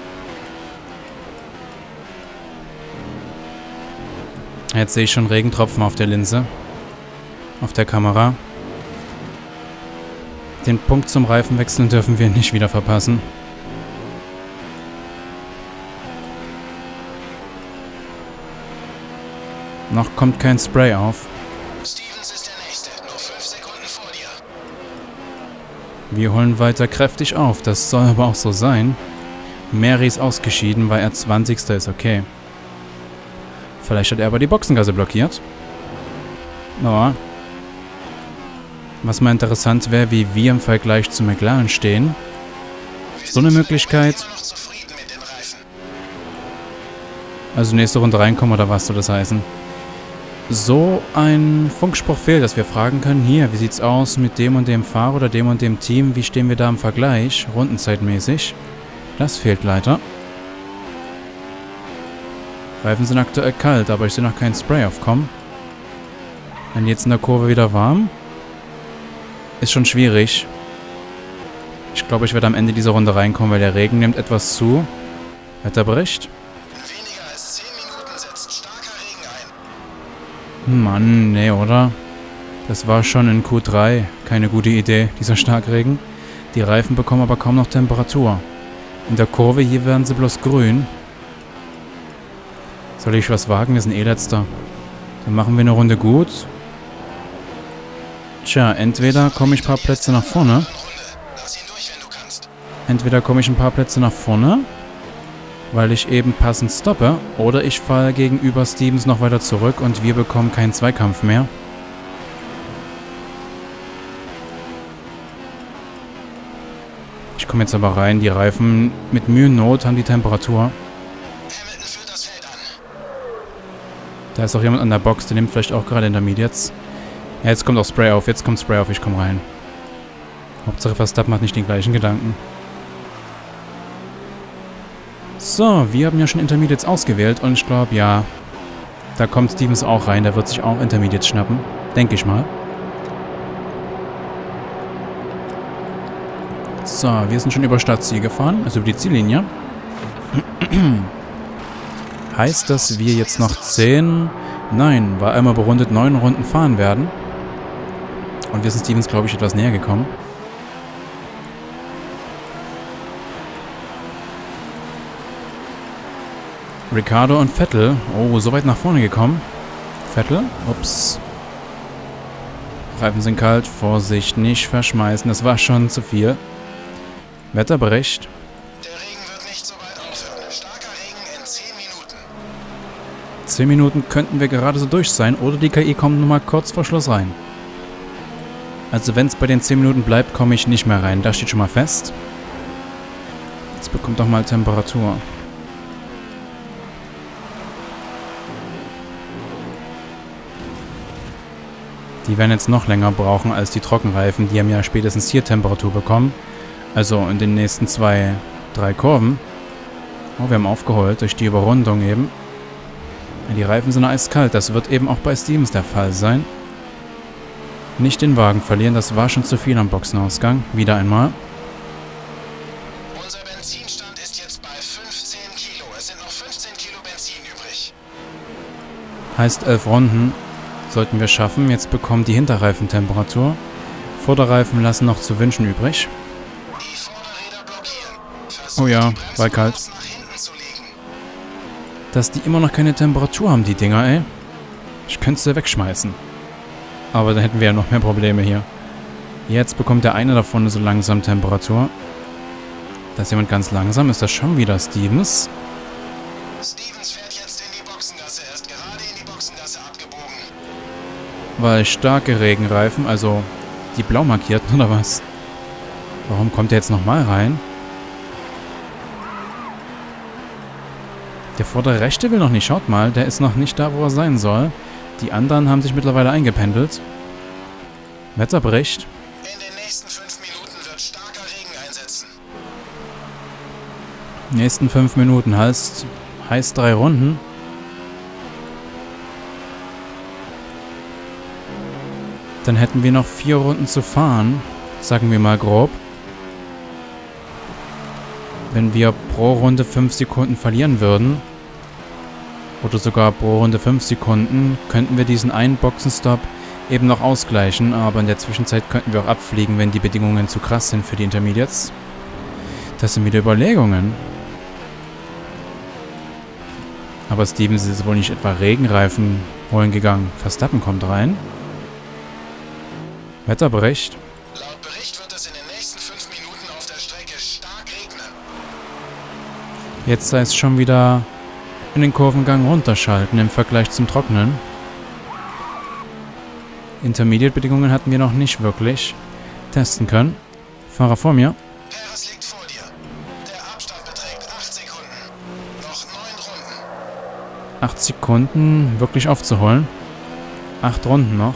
Jetzt sehe ich schon Regentropfen auf der Linse. Auf der Kamera. Den Punkt zum Reifenwechseln dürfen wir nicht wieder verpassen. Noch kommt kein Spray auf. Stevens ist der Nächste. Nur 5 Sekunden vor dir. Wir holen weiter kräftig auf. Das soll aber auch so sein. Mary ist ausgeschieden, weil er 20. ist. Okay. Vielleicht hat er aber die Boxengasse blockiert. Aber was mal interessant wäre, wie wir im Vergleich zu McLaren stehen. So eine Möglichkeit. Immer noch zufrieden mit den Reifen. Also nächste Runde reinkommen oder was soll das heißen? So ein Funkspruch fehlt, dass wir fragen können, hier, wie sieht's aus mit dem und dem Fahrer oder dem und dem Team? Wie stehen wir da im Vergleich, rundenzeitmäßig? Das fehlt leider. Reifen sind aktuell kalt, aber ich sehe noch keinen Spray aufkommen. Wenn jetzt in der Kurve wieder warm. Ist schon schwierig. Ich glaube, ich werde am Ende dieser Runde reinkommen, weil der Regen nimmt etwas zu. Wetterbericht. In weniger als 10 Minuten setzt starker Regen ein. Mann, nee, oder? Das war schon in Q3 keine gute Idee, dieser Starkregen. Die Reifen bekommen aber kaum noch Temperatur. In der Kurve hier werden sie bloß grün. Soll ich was wagen? Wir sind eh letzter. Dann machen wir eine Runde gut. Tja, entweder komme ich ein paar Plätze nach vorne. Lass ihn durch, wenn du kannst. Entweder komme ich ein paar Plätze nach vorne, weil ich eben passend stoppe, oder ich falle gegenüber Stevens noch weiter zurück und wir bekommen keinen Zweikampf mehr. Ich komme jetzt aber rein, die Reifen mit Mühe und Not haben die Temperatur. Hamilton führt das Feld an. Da ist auch jemand an der Box, der nimmt vielleicht auch gerade Intermediates. Ja, jetzt kommt auch Spray auf, ich komme rein. Hauptsache Verstappen hat nicht den gleichen Gedanken. So, wir haben ja schon Intermediates ausgewählt und ich glaube, ja, da kommt Stevens auch rein, der wird sich auch Intermediates schnappen. Denke ich mal. So, wir sind schon über Startziel gefahren, also über die Ziellinie. Heißt, dass wir jetzt noch 10, nein, war einmal berundet 9 Runden fahren werden. Und wir sind Stevens, glaube ich, etwas näher gekommen. Ricciardo und Vettel, oh, so weit nach vorne gekommen. Vettel, ups. Reifen sind kalt, Vorsicht, nicht verschmeißen, das war schon zu viel. Wetterbericht. Der Regen wird nicht so bald aufhören. Starker Regen in 10 Minuten. 10 Minuten könnten wir gerade so durch sein oder die KI kommt nochmal kurz vor Schluss rein. Also wenn es bei den 10 Minuten bleibt, komme ich nicht mehr rein. Das steht schon mal fest. Jetzt bekommt doch mal Temperatur. Die werden jetzt noch länger brauchen als die Trockenreifen. Die haben ja spätestens hier Temperatur bekommen. Also in den nächsten 2, 3 Kurven. Oh, wir haben aufgeholt durch die Überrundung eben. Die Reifen sind eiskalt. Das wird eben auch bei Stevens der Fall sein. Nicht den Wagen verlieren. Das war schon zu viel am Boxenausgang. Wieder einmal. Unser Benzinstand ist jetzt bei 15 Kilo. Es sind noch 15 Kilo Benzin übrig. Heißt 11 Runden. Sollten wir schaffen. Jetzt bekommen die Hinterreifen Temperatur. Vorderreifen lassen noch zu wünschen übrig. Die Vorderräder blockieren. Oh ja, Versucht, die war kalt. Bremsen nach hinten zu legen. Dass die immer noch keine Temperatur haben, die Dinger, ey. Ich könnte sie wegschmeißen. Aber dann hätten wir ja noch mehr Probleme hier. Jetzt bekommt der eine davon so langsam Temperatur. Da ist jemand ganz langsam. Ist das schon wieder Stevens? Stevens fährt jetzt in die Boxengasse. Er ist gerade in die Boxengasse abgebogen. Weil starke Regenreifen, also die blau markierten oder was? Warum kommt der jetzt nochmal rein? Der vordere rechte will noch nicht. Schaut mal, der ist noch nicht da, wo er sein soll. Die anderen haben sich mittlerweile eingependelt. Wetterbericht. In den nächsten 5 Minuten wird starker Regen einsetzen. Nächsten 5 Minuten heißt 3 Runden. Dann hätten wir noch 4 Runden zu fahren. Sagen wir mal grob. Wenn wir pro Runde 5 Sekunden verlieren würden, oder sogar pro Runde 5 Sekunden, könnten wir diesen einen Boxenstopp eben noch ausgleichen, aber in der Zwischenzeit könnten wir auch abfliegen, wenn die Bedingungen zu krass sind für die Intermediates. Das sind wieder Überlegungen. Aber Stevens ist wohl nicht etwa Regenreifen holen gegangen. Verstappen kommt rein. Wetterbericht. Laut Bericht wird es in den nächsten 5 Minuten auf der Strecke stark regnen. Jetzt heißt es schon wieder in den Kurvengang runterschalten im Vergleich zum Trocknen. Intermediate-Bedingungen hatten wir noch nicht wirklich testen können. Fahrer vor mir. Perez liegt vor dir. Der Abstand beträgt 8 Sekunden. Noch 9 Runden. 8 Sekunden wirklich aufzuholen. 8 Runden noch.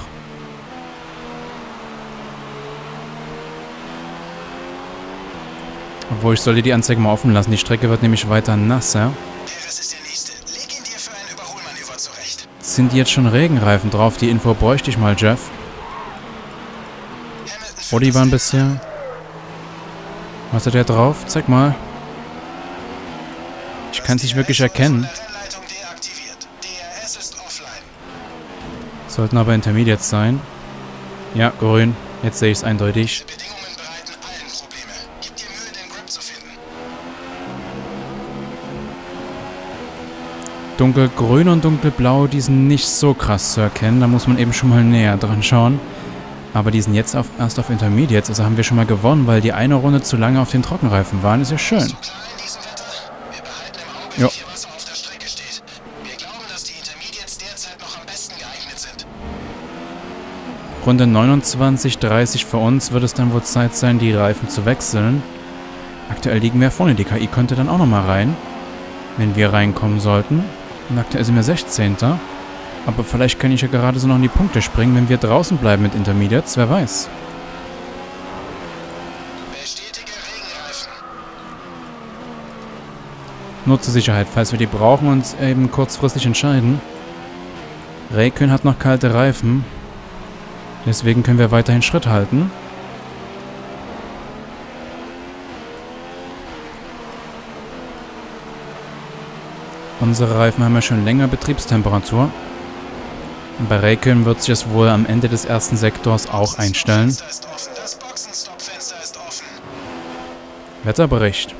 Obwohl, ich sollte die Anzeige mal offen lassen. Die Strecke wird nämlich weiter nasser. Perez ist der Nächste. Leg ihn dir für ein Überholmanöver zurecht. Sind die jetzt schon Regenreifen drauf? Die Info bräuchte ich mal, Jeff. Hamilton Oh, die führt waren das Feld bisher... an. Was hat er drauf? Zeig mal. Ich kann es nicht wirklich erkennen. Sollten aber Intermediates sein. Ja, grün. Jetzt sehe ich es eindeutig. Dunkelgrün und dunkelblau, die sind nicht so krass zu erkennen. Da muss man eben schon mal näher dran schauen. Aber die sind jetzt erst auf Intermediates. Also haben wir schon mal gewonnen, weil die eine Runde zu lange auf den Trockenreifen waren. Ist ja schön. Jo. Runde 29:30 für uns wird es dann wohl Zeit sein, die Reifen zu wechseln. Aktuell liegen wir vorne. Die KI könnte dann auch nochmal rein, wenn wir reinkommen sollten. Und aktuell sind wir 16. Aber vielleicht kann ich ja gerade so noch in die Punkte springen, wenn wir draußen bleiben mit Intermediates. Wer weiß. Nur zur Sicherheit, falls wir die brauchen und eben kurzfristig entscheiden. Räikkönen hat noch kalte Reifen. Deswegen können wir weiterhin Schritt halten. Unsere Reifen haben ja schon länger Betriebstemperatur. Und bei Räikkönen wird sich das wohl am Ende des ersten Sektors auch einstellen. Wetterbericht.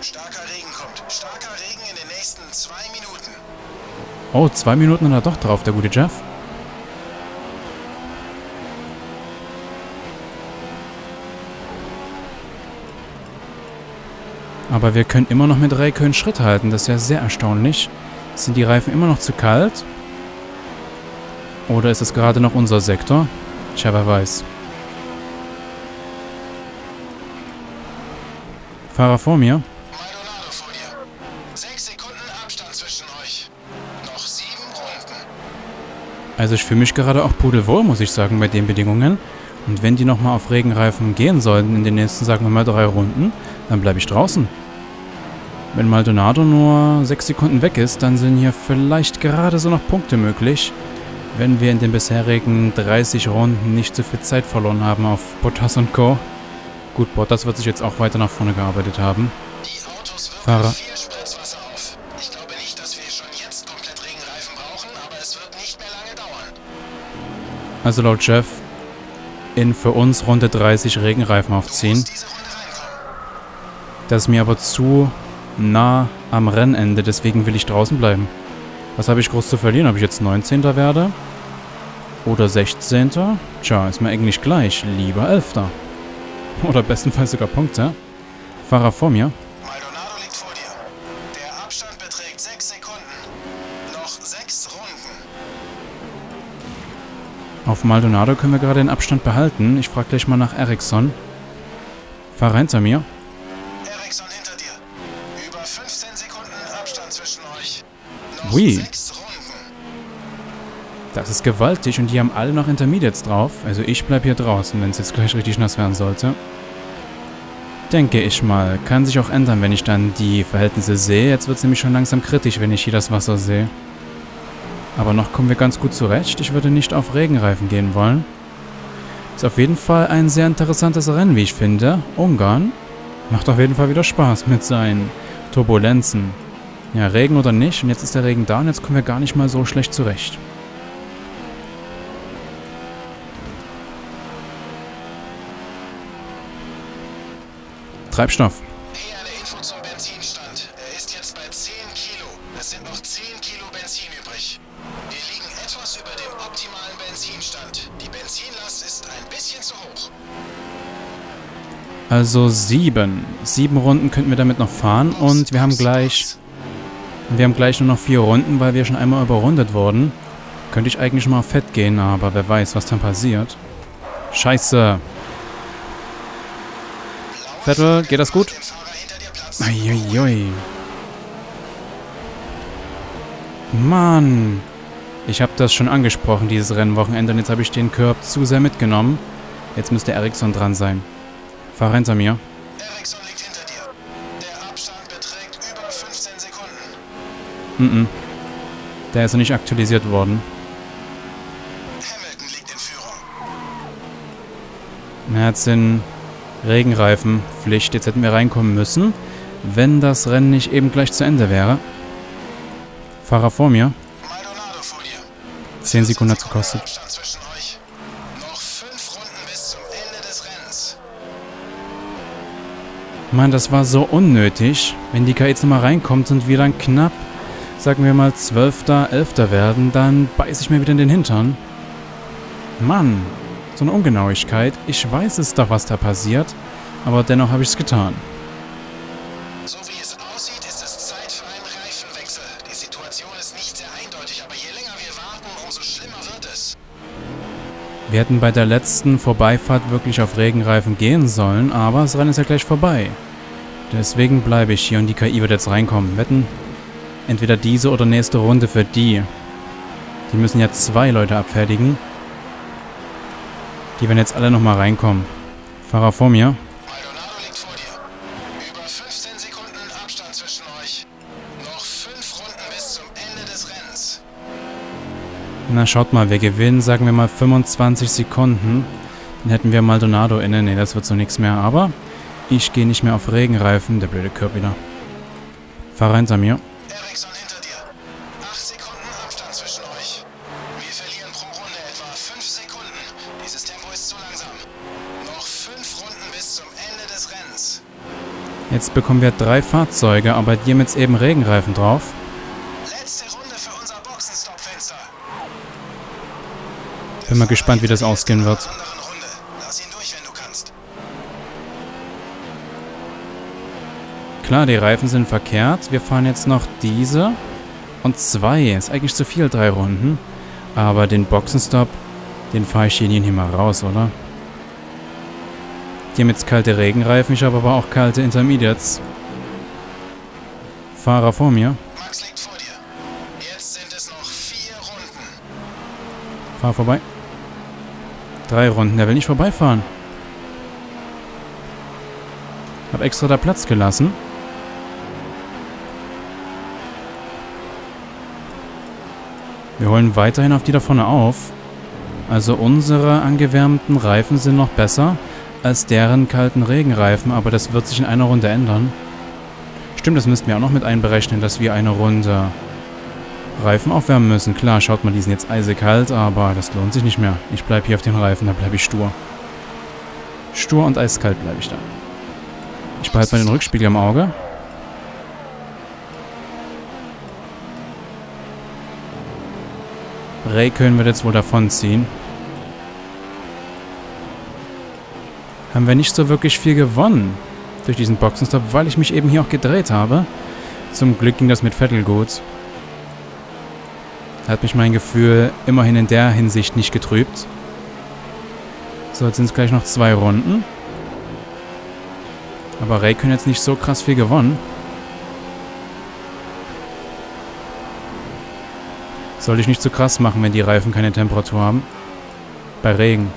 Oh, 2 Minuten hat er doch drauf, der gute Jeff. Aber wir können immer noch mit Räikkönen Schritt halten. Das ist ja sehr erstaunlich. Sind die Reifen immer noch zu kalt? Oder ist es gerade noch unser Sektor? Tja, wer weiß. Fahrer vor mir. Maldonado vor dir. 6 Sekunden Abstand zwischen euch. Noch 7 Runden. Also ich fühle mich gerade auch pudelwohl, muss ich sagen, bei den Bedingungen. Und wenn die nochmal auf Regenreifen gehen sollten in den nächsten, sagen wir mal, 3 Runden, dann bleibe ich draußen. Wenn Maldonado nur 6 Sekunden weg ist, dann sind hier vielleicht gerade so noch Punkte möglich, wenn wir in den bisherigen 30 Runden nicht so viel Zeit verloren haben auf Bottas und Co. Gut, Bottas wird sich jetzt auch weiter nach vorne gearbeitet haben. Die Autos Fahrer. viel Spritzwasser auf. Ich glaube nicht, dass wir schon jetzt komplett Regenreifen brauchen, aber es wird nicht mehr lange dauern. Also laut Jeff in für uns Runde 30 Regenreifen aufziehen. Diese Runde reinkommen. Das ist mir aber zu nah am Rennende, deswegen will ich draußen bleiben. Was habe ich groß zu verlieren? Ob ich jetzt 19. werde? Oder 16.? Tja, ist mir eigentlich gleich. Lieber 11. Oder bestenfalls sogar Punkte. Fahrer vor mir. Maldonado liegt vor dir. Der Abstand beträgt 6 Sekunden. Noch 6 Runden. Auf Maldonado können wir gerade den Abstand behalten. Ich frage gleich mal nach Ericsson. Fahrer hinter mir. Ericsson hinter dir. Über 15 Sekunden Abstand zwischen euch. Noch Ui. 6 Runden. Das ist gewaltig und die haben alle noch Intermediates drauf. Also ich bleibe hier draußen, wenn es jetzt gleich richtig nass werden sollte. Denke ich mal. Kann sich auch ändern, wenn ich dann die Verhältnisse sehe. Jetzt wird es nämlich schon langsam kritisch, wenn ich hier das Wasser sehe. Aber noch kommen wir ganz gut zurecht. Ich würde nicht auf Regenreifen gehen wollen. Ist auf jeden Fall ein sehr interessantes Rennen, wie ich finde. Ungarn macht auf jeden Fall wieder Spaß mit seinen Turbulenzen. Ja, Regen oder nicht. Und jetzt ist der Regen da und jetzt kommen wir gar nicht mal so schlecht zurecht. Treibstoff. Hier eine Info zum Benzinstand. Er ist jetzt bei 10 Kilo. Es sind noch 10 Kilo Benzin übrig. Wir liegen etwas über dem optimalen Benzinstand. Die Benzinlast ist ein bisschen zu hoch. Also 7. 7 Runden könnten wir damit noch fahren und wir haben gleich nur noch 4 Runden, weil wir schon einmal überrundet wurden. Könnte ich eigentlich schon mal auf Fett gehen, aber wer weiß, was dann passiert. Scheiße. Vettel, geht das gut? Uiuiui. Mann. Ich habe das schon angesprochen, dieses Rennwochenende, und jetzt habe ich den Curb zu sehr mitgenommen. Jetzt müsste Ericsson dran sein. Fahr hinter mir. Ericsson liegt hinter dir. Der Abstand beträgt über 15 Sekunden. Der ist noch nicht aktualisiert worden. Hamilton liegt in Führung. Na, jetzt sind Regenreifen, Pflicht. Jetzt hätten wir reinkommen müssen, wenn das Rennen nicht eben gleich zu Ende wäre. Fahrer vor mir. 10 Sekunden hat es gekostet. Noch 5 Runden bis zum Ende des Rennens. Mann, das war so unnötig. Wenn die KI jetzt nochmal reinkommt und wir dann knapp, sagen wir mal 12., 11. werden, dann beiße ich mir wieder in den Hintern. Mann, so eine Ungenauigkeit. Ich weiß es doch, was da passiert, aber dennoch habe ich es getan. So wie es aussieht, ist es Zeit für einen Reifenwechsel. Die Situation ist nicht sehr eindeutig, aber je länger wir warten, umso schlimmer wird es. Wir hätten bei der letzten Vorbeifahrt wirklich auf Regenreifen gehen sollen, aber das Rennen ist ja gleich vorbei. Deswegen bleibe ich hier und die KI wird jetzt reinkommen. Wetten, entweder diese oder nächste Runde für die. Die müssen ja 2 Leute abfertigen. Die werden jetzt alle nochmal reinkommen. Fahrer vor mir. Maldonado liegt vor dir. Über 15 Sekunden Abstand zwischen euch. Noch 5 Runden bis zum Ende des Rennens. Na, schaut mal, wir gewinnen, sagen wir mal 25 Sekunden. Dann hätten wir Maldonado inne. Ne, das wird so nichts mehr. Aber ich gehe nicht mehr auf Regenreifen. Der blöde Curb wieder. Fahrer hinter mir. Ericsson hinter dir. 8 Sekunden Abstand zwischen euch. Wir verlieren pro Runde etwa 5 Sekunden. Dieses Tempo ist zu langsam. Noch 5 Runden bis zum Ende des Rennens. Jetzt bekommen wir 3 Fahrzeuge, aber die haben jetzt eben Regenreifen drauf. Letzte Runde für unser Boxenstopp-Fenster. Bin mal gespannt, wie das ausgehen wird. Lass ihn durch, wenn du kannst. Klar, die Reifen sind verkehrt. Wir fahren jetzt noch diese und 2. Ist eigentlich zu viel, 3 Runden. Aber den Boxenstopp, den fahre ich hier mal raus, oder? Die haben jetzt kalte Regenreifen, ich habe aber auch kalte Intermediates. Fahrer vor mir. Max liegt vor dir. Jetzt sind es noch 4 Runden. Fahr vorbei. 3 Runden, der will nicht vorbeifahren. Hab extra da Platz gelassen. Wir holen weiterhin auf die da vorne auf. Also unsere angewärmten Reifen sind noch besser als deren kalten Regenreifen, aber das wird sich in einer Runde ändern. Stimmt, das müssten wir auch noch mit einberechnen, dass wir eine Runde Reifen aufwärmen müssen. Klar, schaut mal, die sind jetzt eisekalt, aber das lohnt sich nicht mehr. Ich bleibe hier auf den Reifen, da bleibe ich stur. Stur und eiskalt bleibe ich da. Ich behalte mal den Rückspiegel im Auge. Räikkönen wird jetzt wohl davonziehen. Haben wir nicht so wirklich viel gewonnen durch diesen Boxenstopp, weil ich mich eben hier auch gedreht habe. Zum Glück ging das mit Vettel gut. Hat mich mein Gefühl immerhin in der Hinsicht nicht getrübt. So, jetzt sind es gleich noch 2 Runden. Aber Räikkönen jetzt nicht so krass viel gewonnen. Sollte ich nicht so krass machen, wenn die Reifen keine Temperatur haben. Bei Regen.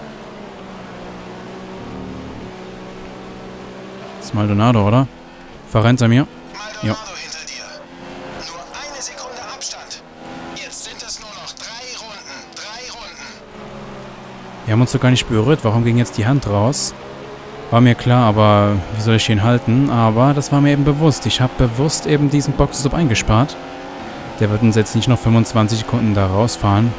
Das ist Maldonado, oder? Fahr hinter mir. Jo. Maldonado hinter dir. Nur 1 Sekunde Abstand. Jetzt sind es nur noch 3 Runden. 3 Runden. Wir haben uns doch gar nicht berührt. Warum ging jetzt die Hand raus? War mir klar, aber wie soll ich den halten? Aber das war mir eben bewusst. Ich habe bewusst eben diesen Boxenstopp eingespart. Der wird uns jetzt nicht noch 25 Sekunden da rausfahren.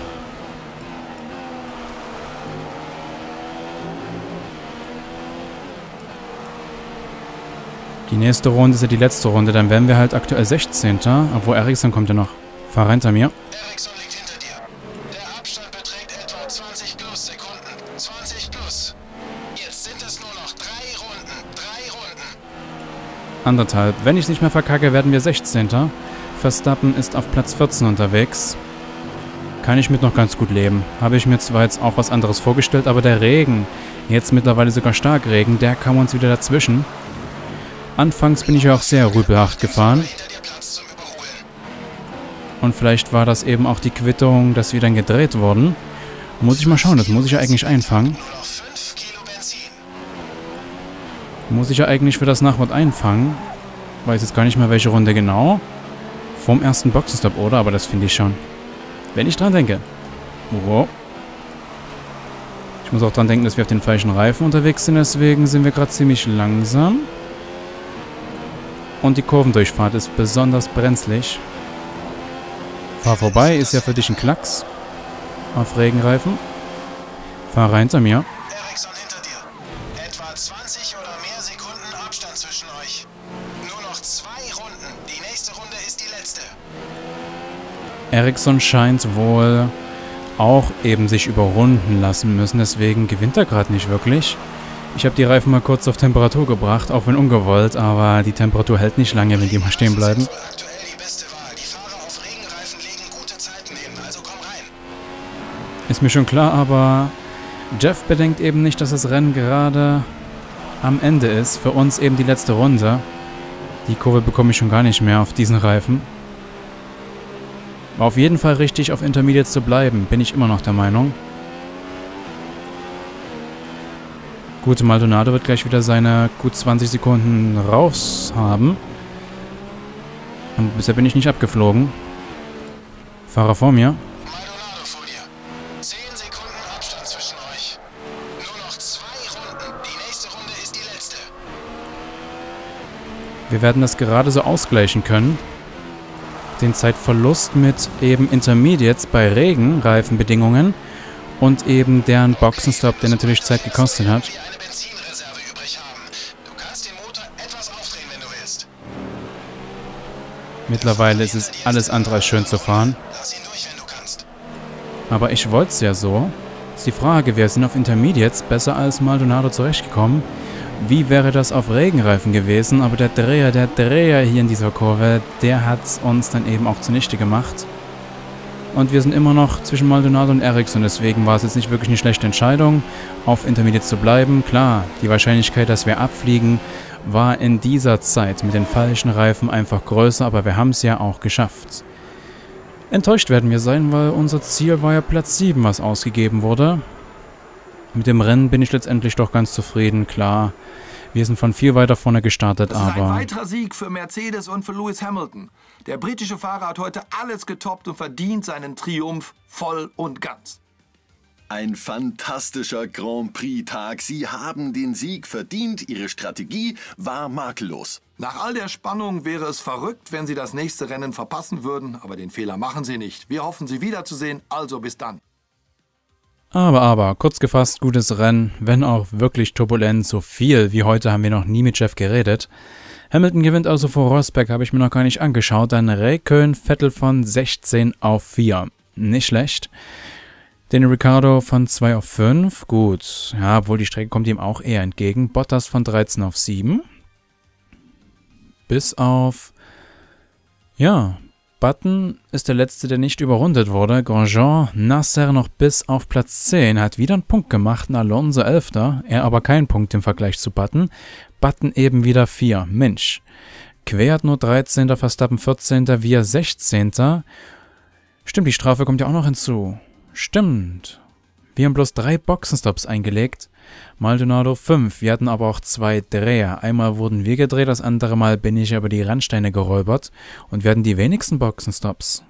Die nächste Runde ist ja die letzte Runde. Dann wären wir halt aktuell 16. Obwohl Ericsson kommt ja noch. Fahr hinter mir. Ericsson liegt hinter dir. Der Abstand beträgt etwa 20 plus Sekunden. 20 plus. Jetzt sind es nur noch 3 Runden. 3 Runden. Anderthalb. Wenn ich es nicht mehr verkacke, werden wir 16. Verstappen ist auf Platz 14 unterwegs. Kann ich mit noch ganz gut leben. Habe ich mir zwar jetzt auch was anderes vorgestellt, aber der Regen, jetzt mittlerweile sogar Starkregen, der kam uns wieder dazwischen. Anfangs bin ich ja auch sehr rüpelhaft gefahren. Hinter dir Platz zum Überholen. Und vielleicht war das eben auch die Quittung, dass wir dann gedreht wurden. Muss ich mal schauen, das muss ich ja eigentlich einfangen. Nur noch 5 Kilo Benzin. Muss ich ja eigentlich für das Nachwort einfangen. Weiß jetzt gar nicht mehr, welche Runde genau. Vorm ersten Boxenstopp, oder? Aber das finde ich schon. Wenn ich dran denke. Wow. Ich Ich muss auch dran denken, dass wir auf den falschen Reifen unterwegs sind, deswegen sind wir gerade ziemlich langsam. Und die Kurvendurchfahrt ist besonders brenzlig. Fahr vorbei, ist ja für dich ein Klacks. Auf Regenreifen. Fahr hinter mir. Ericsson hinter dir. Etwa 20 oder mehr Sekunden Abstand zwischen euch. Nur noch 2 Runden. Die nächste Runde ist die letzte. Ericsson scheint wohl auch eben sich überrunden lassen müssen, deswegen gewinnt er gerade nicht wirklich. Ich habe die Reifen mal kurz auf Temperatur gebracht, auch wenn ungewollt, aber die Temperatur hält nicht lange, wenn die mal stehen bleiben. Aktuell die beste Wahl. Die Fahrer auf Regenreifen legen gute Zeiten hin, also komm rein. Ist mir schon klar, aber Jeff bedenkt eben nicht, dass das Rennen gerade am Ende ist. Für uns eben die letzte Runde. Die Kurve bekomme ich schon gar nicht mehr auf diesen Reifen. War auf jeden Fall richtig, auf Intermediates zu bleiben, bin ich immer noch der Meinung. Gut, Maldonado wird gleich wieder seine gut 20 Sekunden raus haben. Und bisher bin ich nicht abgeflogen. Fahrer vor mir. Maldonado vor dir. 10 Sekunden Abstand zwischen euch. Nur noch 2 Runden. Die nächste Runde ist die letzte. Wir werden das gerade so ausgleichen können. Den Zeitverlust mit eben Intermediates bei Regenreifenbedingungen und eben deren Boxenstopp, der natürlich Zeit gekostet hat. Wir eine Benzinreserve übrig haben. Du kannst den Motor etwas aufdrehen, wenn du willst. Mittlerweile ist es alles andere als schön zu fahren. Lass ihn durch, wenn du kannst. Aber ich wollte es ja so. Ist die Frage, wir sind auf Intermediates besser als Maldonado zurechtgekommen. Wie wäre das auf Regenreifen gewesen? Aber der Dreher hier in dieser Kurve, der hat uns dann eben auch zunichte gemacht. Und wir sind immer noch zwischen Maldonado und Ericsson, deswegen war es jetzt nicht wirklich eine schlechte Entscheidung, auf Intermediate zu bleiben. Klar, die Wahrscheinlichkeit, dass wir abfliegen, war in dieser Zeit mit den falschen Reifen einfach größer, aber wir haben es ja auch geschafft. Enttäuscht werden wir sein, weil unser Ziel war ja Platz 7, was ausgegeben wurde. Mit dem Rennen bin ich letztendlich doch ganz zufrieden, klar. Wir sind von viel weiter vorne gestartet, Das ist ein aber... weiterer Sieg für Mercedes und für Lewis Hamilton. Der britische Fahrer hat heute alles getoppt und verdient seinen Triumph voll und ganz. Ein fantastischer Grand Prix-Tag. Sie haben den Sieg verdient. Ihre Strategie war makellos. Nach all der Spannung wäre es verrückt, wenn Sie das nächste Rennen verpassen würden, aber den Fehler machen Sie nicht. Wir hoffen, Sie wiederzusehen, also bis dann. Aber, kurz gefasst, gutes Rennen, wenn auch wirklich turbulent, so viel wie heute haben wir noch nie mit Jeff geredet. Hamilton gewinnt also vor Rosberg, habe ich mir noch gar nicht angeschaut, dann Räikkönen, Vettel von 16 auf 4, nicht schlecht. Daniel Ricciardo von 2 auf 5, gut, ja, obwohl die Strecke kommt ihm auch eher entgegen. Bottas von 13 auf 7, bis auf, ja... Button ist der letzte, der nicht überrundet wurde. Grosjean, Nasser noch bis auf Platz 10, hat wieder einen Punkt gemacht, Alonso 11. Er aber keinen Punkt im Vergleich zu Button. Button eben wieder 4. Mensch. Quert nur 13. Verstappen 14. Wir 16. Stimmt, die Strafe kommt ja auch noch hinzu. Stimmt. Wir haben bloß 3 Boxenstops eingelegt. Maldonado 5. Wir hatten aber auch 2 Dreher. Einmal wurden wir gedreht, das andere Mal bin ich über die Randsteine geräubert. Und wir hatten die wenigsten Boxenstops.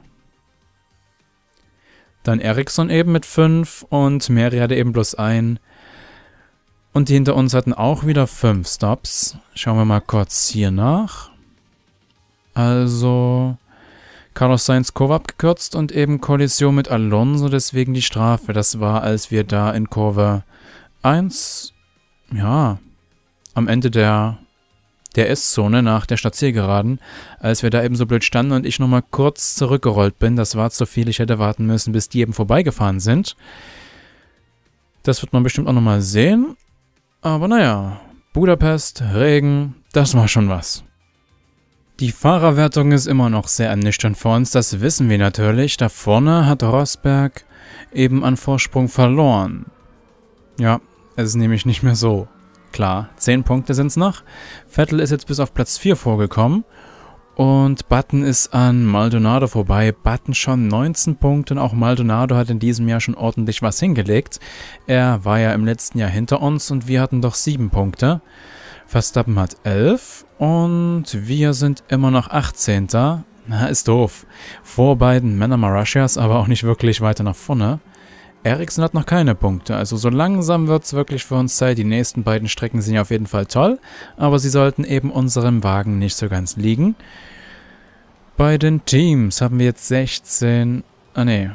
Dann Ericsson eben mit 5 und Mary hatte eben bloß 1. Und die hinter uns hatten auch wieder 5 Stops. Schauen wir mal kurz hier nach. Also... Carlos Sainz Kurve abgekürzt und eben Kollision mit Alonso, deswegen die Strafe. Das war, als wir da in Kurve 1, ja, am Ende der S-Zone nach der Stadtzielgeraden, als wir da eben so blöd standen und ich nochmal kurz zurückgerollt bin. Das war zu viel, ich hätte warten müssen, bis die eben vorbeigefahren sind. Das wird man bestimmt auch nochmal sehen. Aber naja, Budapest, Regen, das war schon was. Die Fahrerwertung ist immer noch sehr ernüchternd für uns, das wissen wir natürlich. Da vorne hat Rosberg eben an Vorsprung verloren. Ja, es ist nämlich nicht mehr so. Klar, 10 Punkte sind es noch. Vettel ist jetzt bis auf Platz 4 vorgekommen. Und Button ist an Maldonado vorbei. Button schon 19 Punkte. Und auch Maldonado hat in diesem Jahr schon ordentlich was hingelegt. Er war ja im letzten Jahr hinter uns und wir hatten doch 7 Punkte. Verstappen hat 11 und wir sind immer noch 18. Na, ist doof. Vor beiden Männer Marushias, aber auch nicht wirklich weiter nach vorne. Ericsson hat noch keine Punkte, also so langsam wird es wirklich für uns Zeit. Die nächsten beiden Strecken sind ja auf jeden Fall toll, aber sie sollten eben unserem Wagen nicht so ganz liegen. Bei den Teams haben wir jetzt 16... Ah, ne.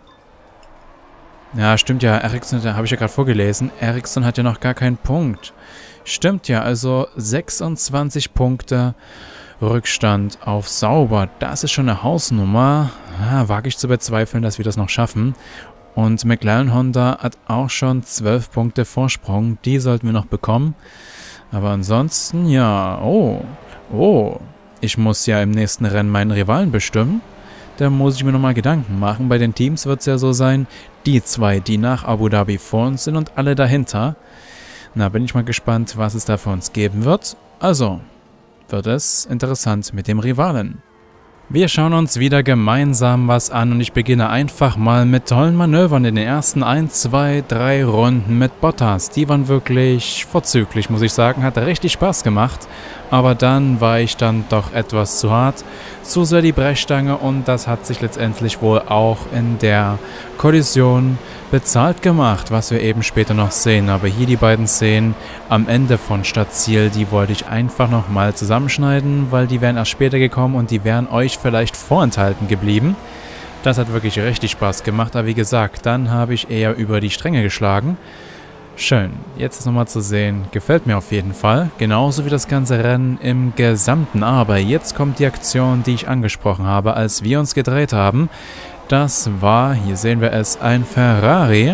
Ja, stimmt ja, Ericsson, da habe ich ja gerade vorgelesen. Ericsson hat ja noch gar keinen Punkt. Stimmt ja, also 26 Punkte Rückstand auf Sauber. Das ist schon eine Hausnummer. Wage ich zu bezweifeln, dass wir das noch schaffen. Und McLaren Honda hat auch schon 12 Punkte Vorsprung. Die sollten wir noch bekommen. Aber ansonsten, ja. Oh. Ich muss ja im nächsten Rennen meinen Rivalen bestimmen. Da muss ich mir nochmal Gedanken machen. Bei den Teams wird es ja so sein, die zwei, die nach Abu Dhabi vor uns sind und alle dahinter. Na, bin ich mal gespannt, was es da für uns geben wird. Also, wird es interessant mit dem Rivalen. Wir schauen uns wieder gemeinsam was an und ich beginne einfach mal mit tollen Manövern in den ersten 1, 2, 3 Runden mit Bottas. Die waren wirklich vorzüglich, muss ich sagen, hat richtig Spaß gemacht. Aber dann war ich dann doch etwas zu hart, zu sehr die Brechstange und das hat sich letztendlich wohl auch in der Kollision bezahlt gemacht, was wir eben später noch sehen. Aber hier die beiden Szenen am Ende von Stadtziel, die wollte ich einfach nochmal zusammenschneiden, weil die wären erst später gekommen und die wären euch vielleicht vorenthalten geblieben. Das hat wirklich richtig Spaß gemacht, aber wie gesagt, dann habe ich eher über die Stränge geschlagen. Schön, jetzt ist nochmal zu sehen, gefällt mir auf jeden Fall, genauso wie das ganze Rennen im Gesamten, aber jetzt kommt die Aktion, die ich angesprochen habe, als wir uns gedreht haben. Das war, hier sehen wir es, ein Ferrari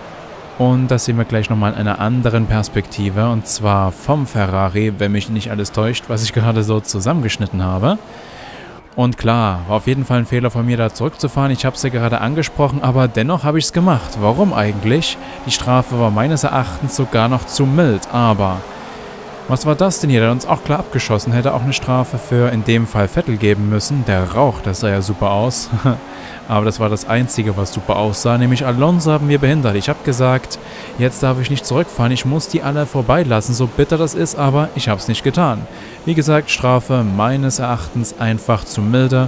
und das sehen wir gleich nochmal in einer anderen Perspektive und zwar vom Ferrari, wenn mich nicht alles täuscht, was ich gerade so zusammengeschnitten habe. Und klar, war auf jeden Fall ein Fehler von mir, da zurückzufahren. Ich habe es ja gerade angesprochen, aber dennoch habe ich es gemacht. Warum eigentlich? Die Strafe war meines Erachtens sogar noch zu mild, aber... Was war das denn hier? Der hat uns auch klar abgeschossen. Hätte auch eine Strafe für, in dem Fall, Vettel geben müssen. Der Rauch, das sah ja super aus. Aber das war das Einzige, was super aussah. Nämlich Alonso haben wir behindert. Ich habe gesagt, jetzt darf ich nicht zurückfahren. Ich muss die alle vorbeilassen, so bitter das ist, aber ich habe es nicht getan. Wie gesagt, Strafe meines Erachtens einfach zu milde.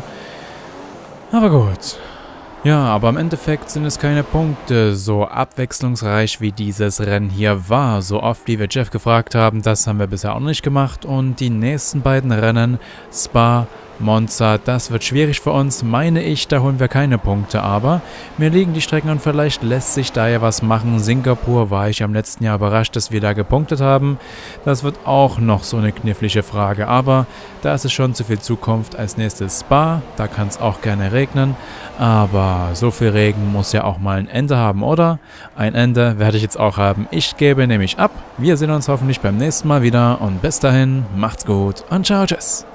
Aber gut. Ja, aber im Endeffekt sind es keine Punkte, so abwechslungsreich wie dieses Rennen hier war. So oft wie wir Jeff gefragt haben, das haben wir bisher auch noch nicht gemacht. Und die nächsten beiden Rennen, Spa, Monza, das wird schwierig für uns, meine ich, da holen wir keine Punkte, aber mir liegen die Strecken und vielleicht lässt sich da ja was machen. Singapur war ich am letzten Jahr überrascht, dass wir da gepunktet haben. Das wird auch noch so eine knifflige Frage, aber da ist es schon zu viel Zukunft. Als nächstes Spa, da kann es auch gerne regnen, aber so viel Regen muss ja auch mal ein Ende haben, oder? Ein Ende werde ich jetzt auch haben. Ich gebe nämlich ab. Wir sehen uns hoffentlich beim nächsten Mal wieder und bis dahin, macht's gut und ciao, tschüss.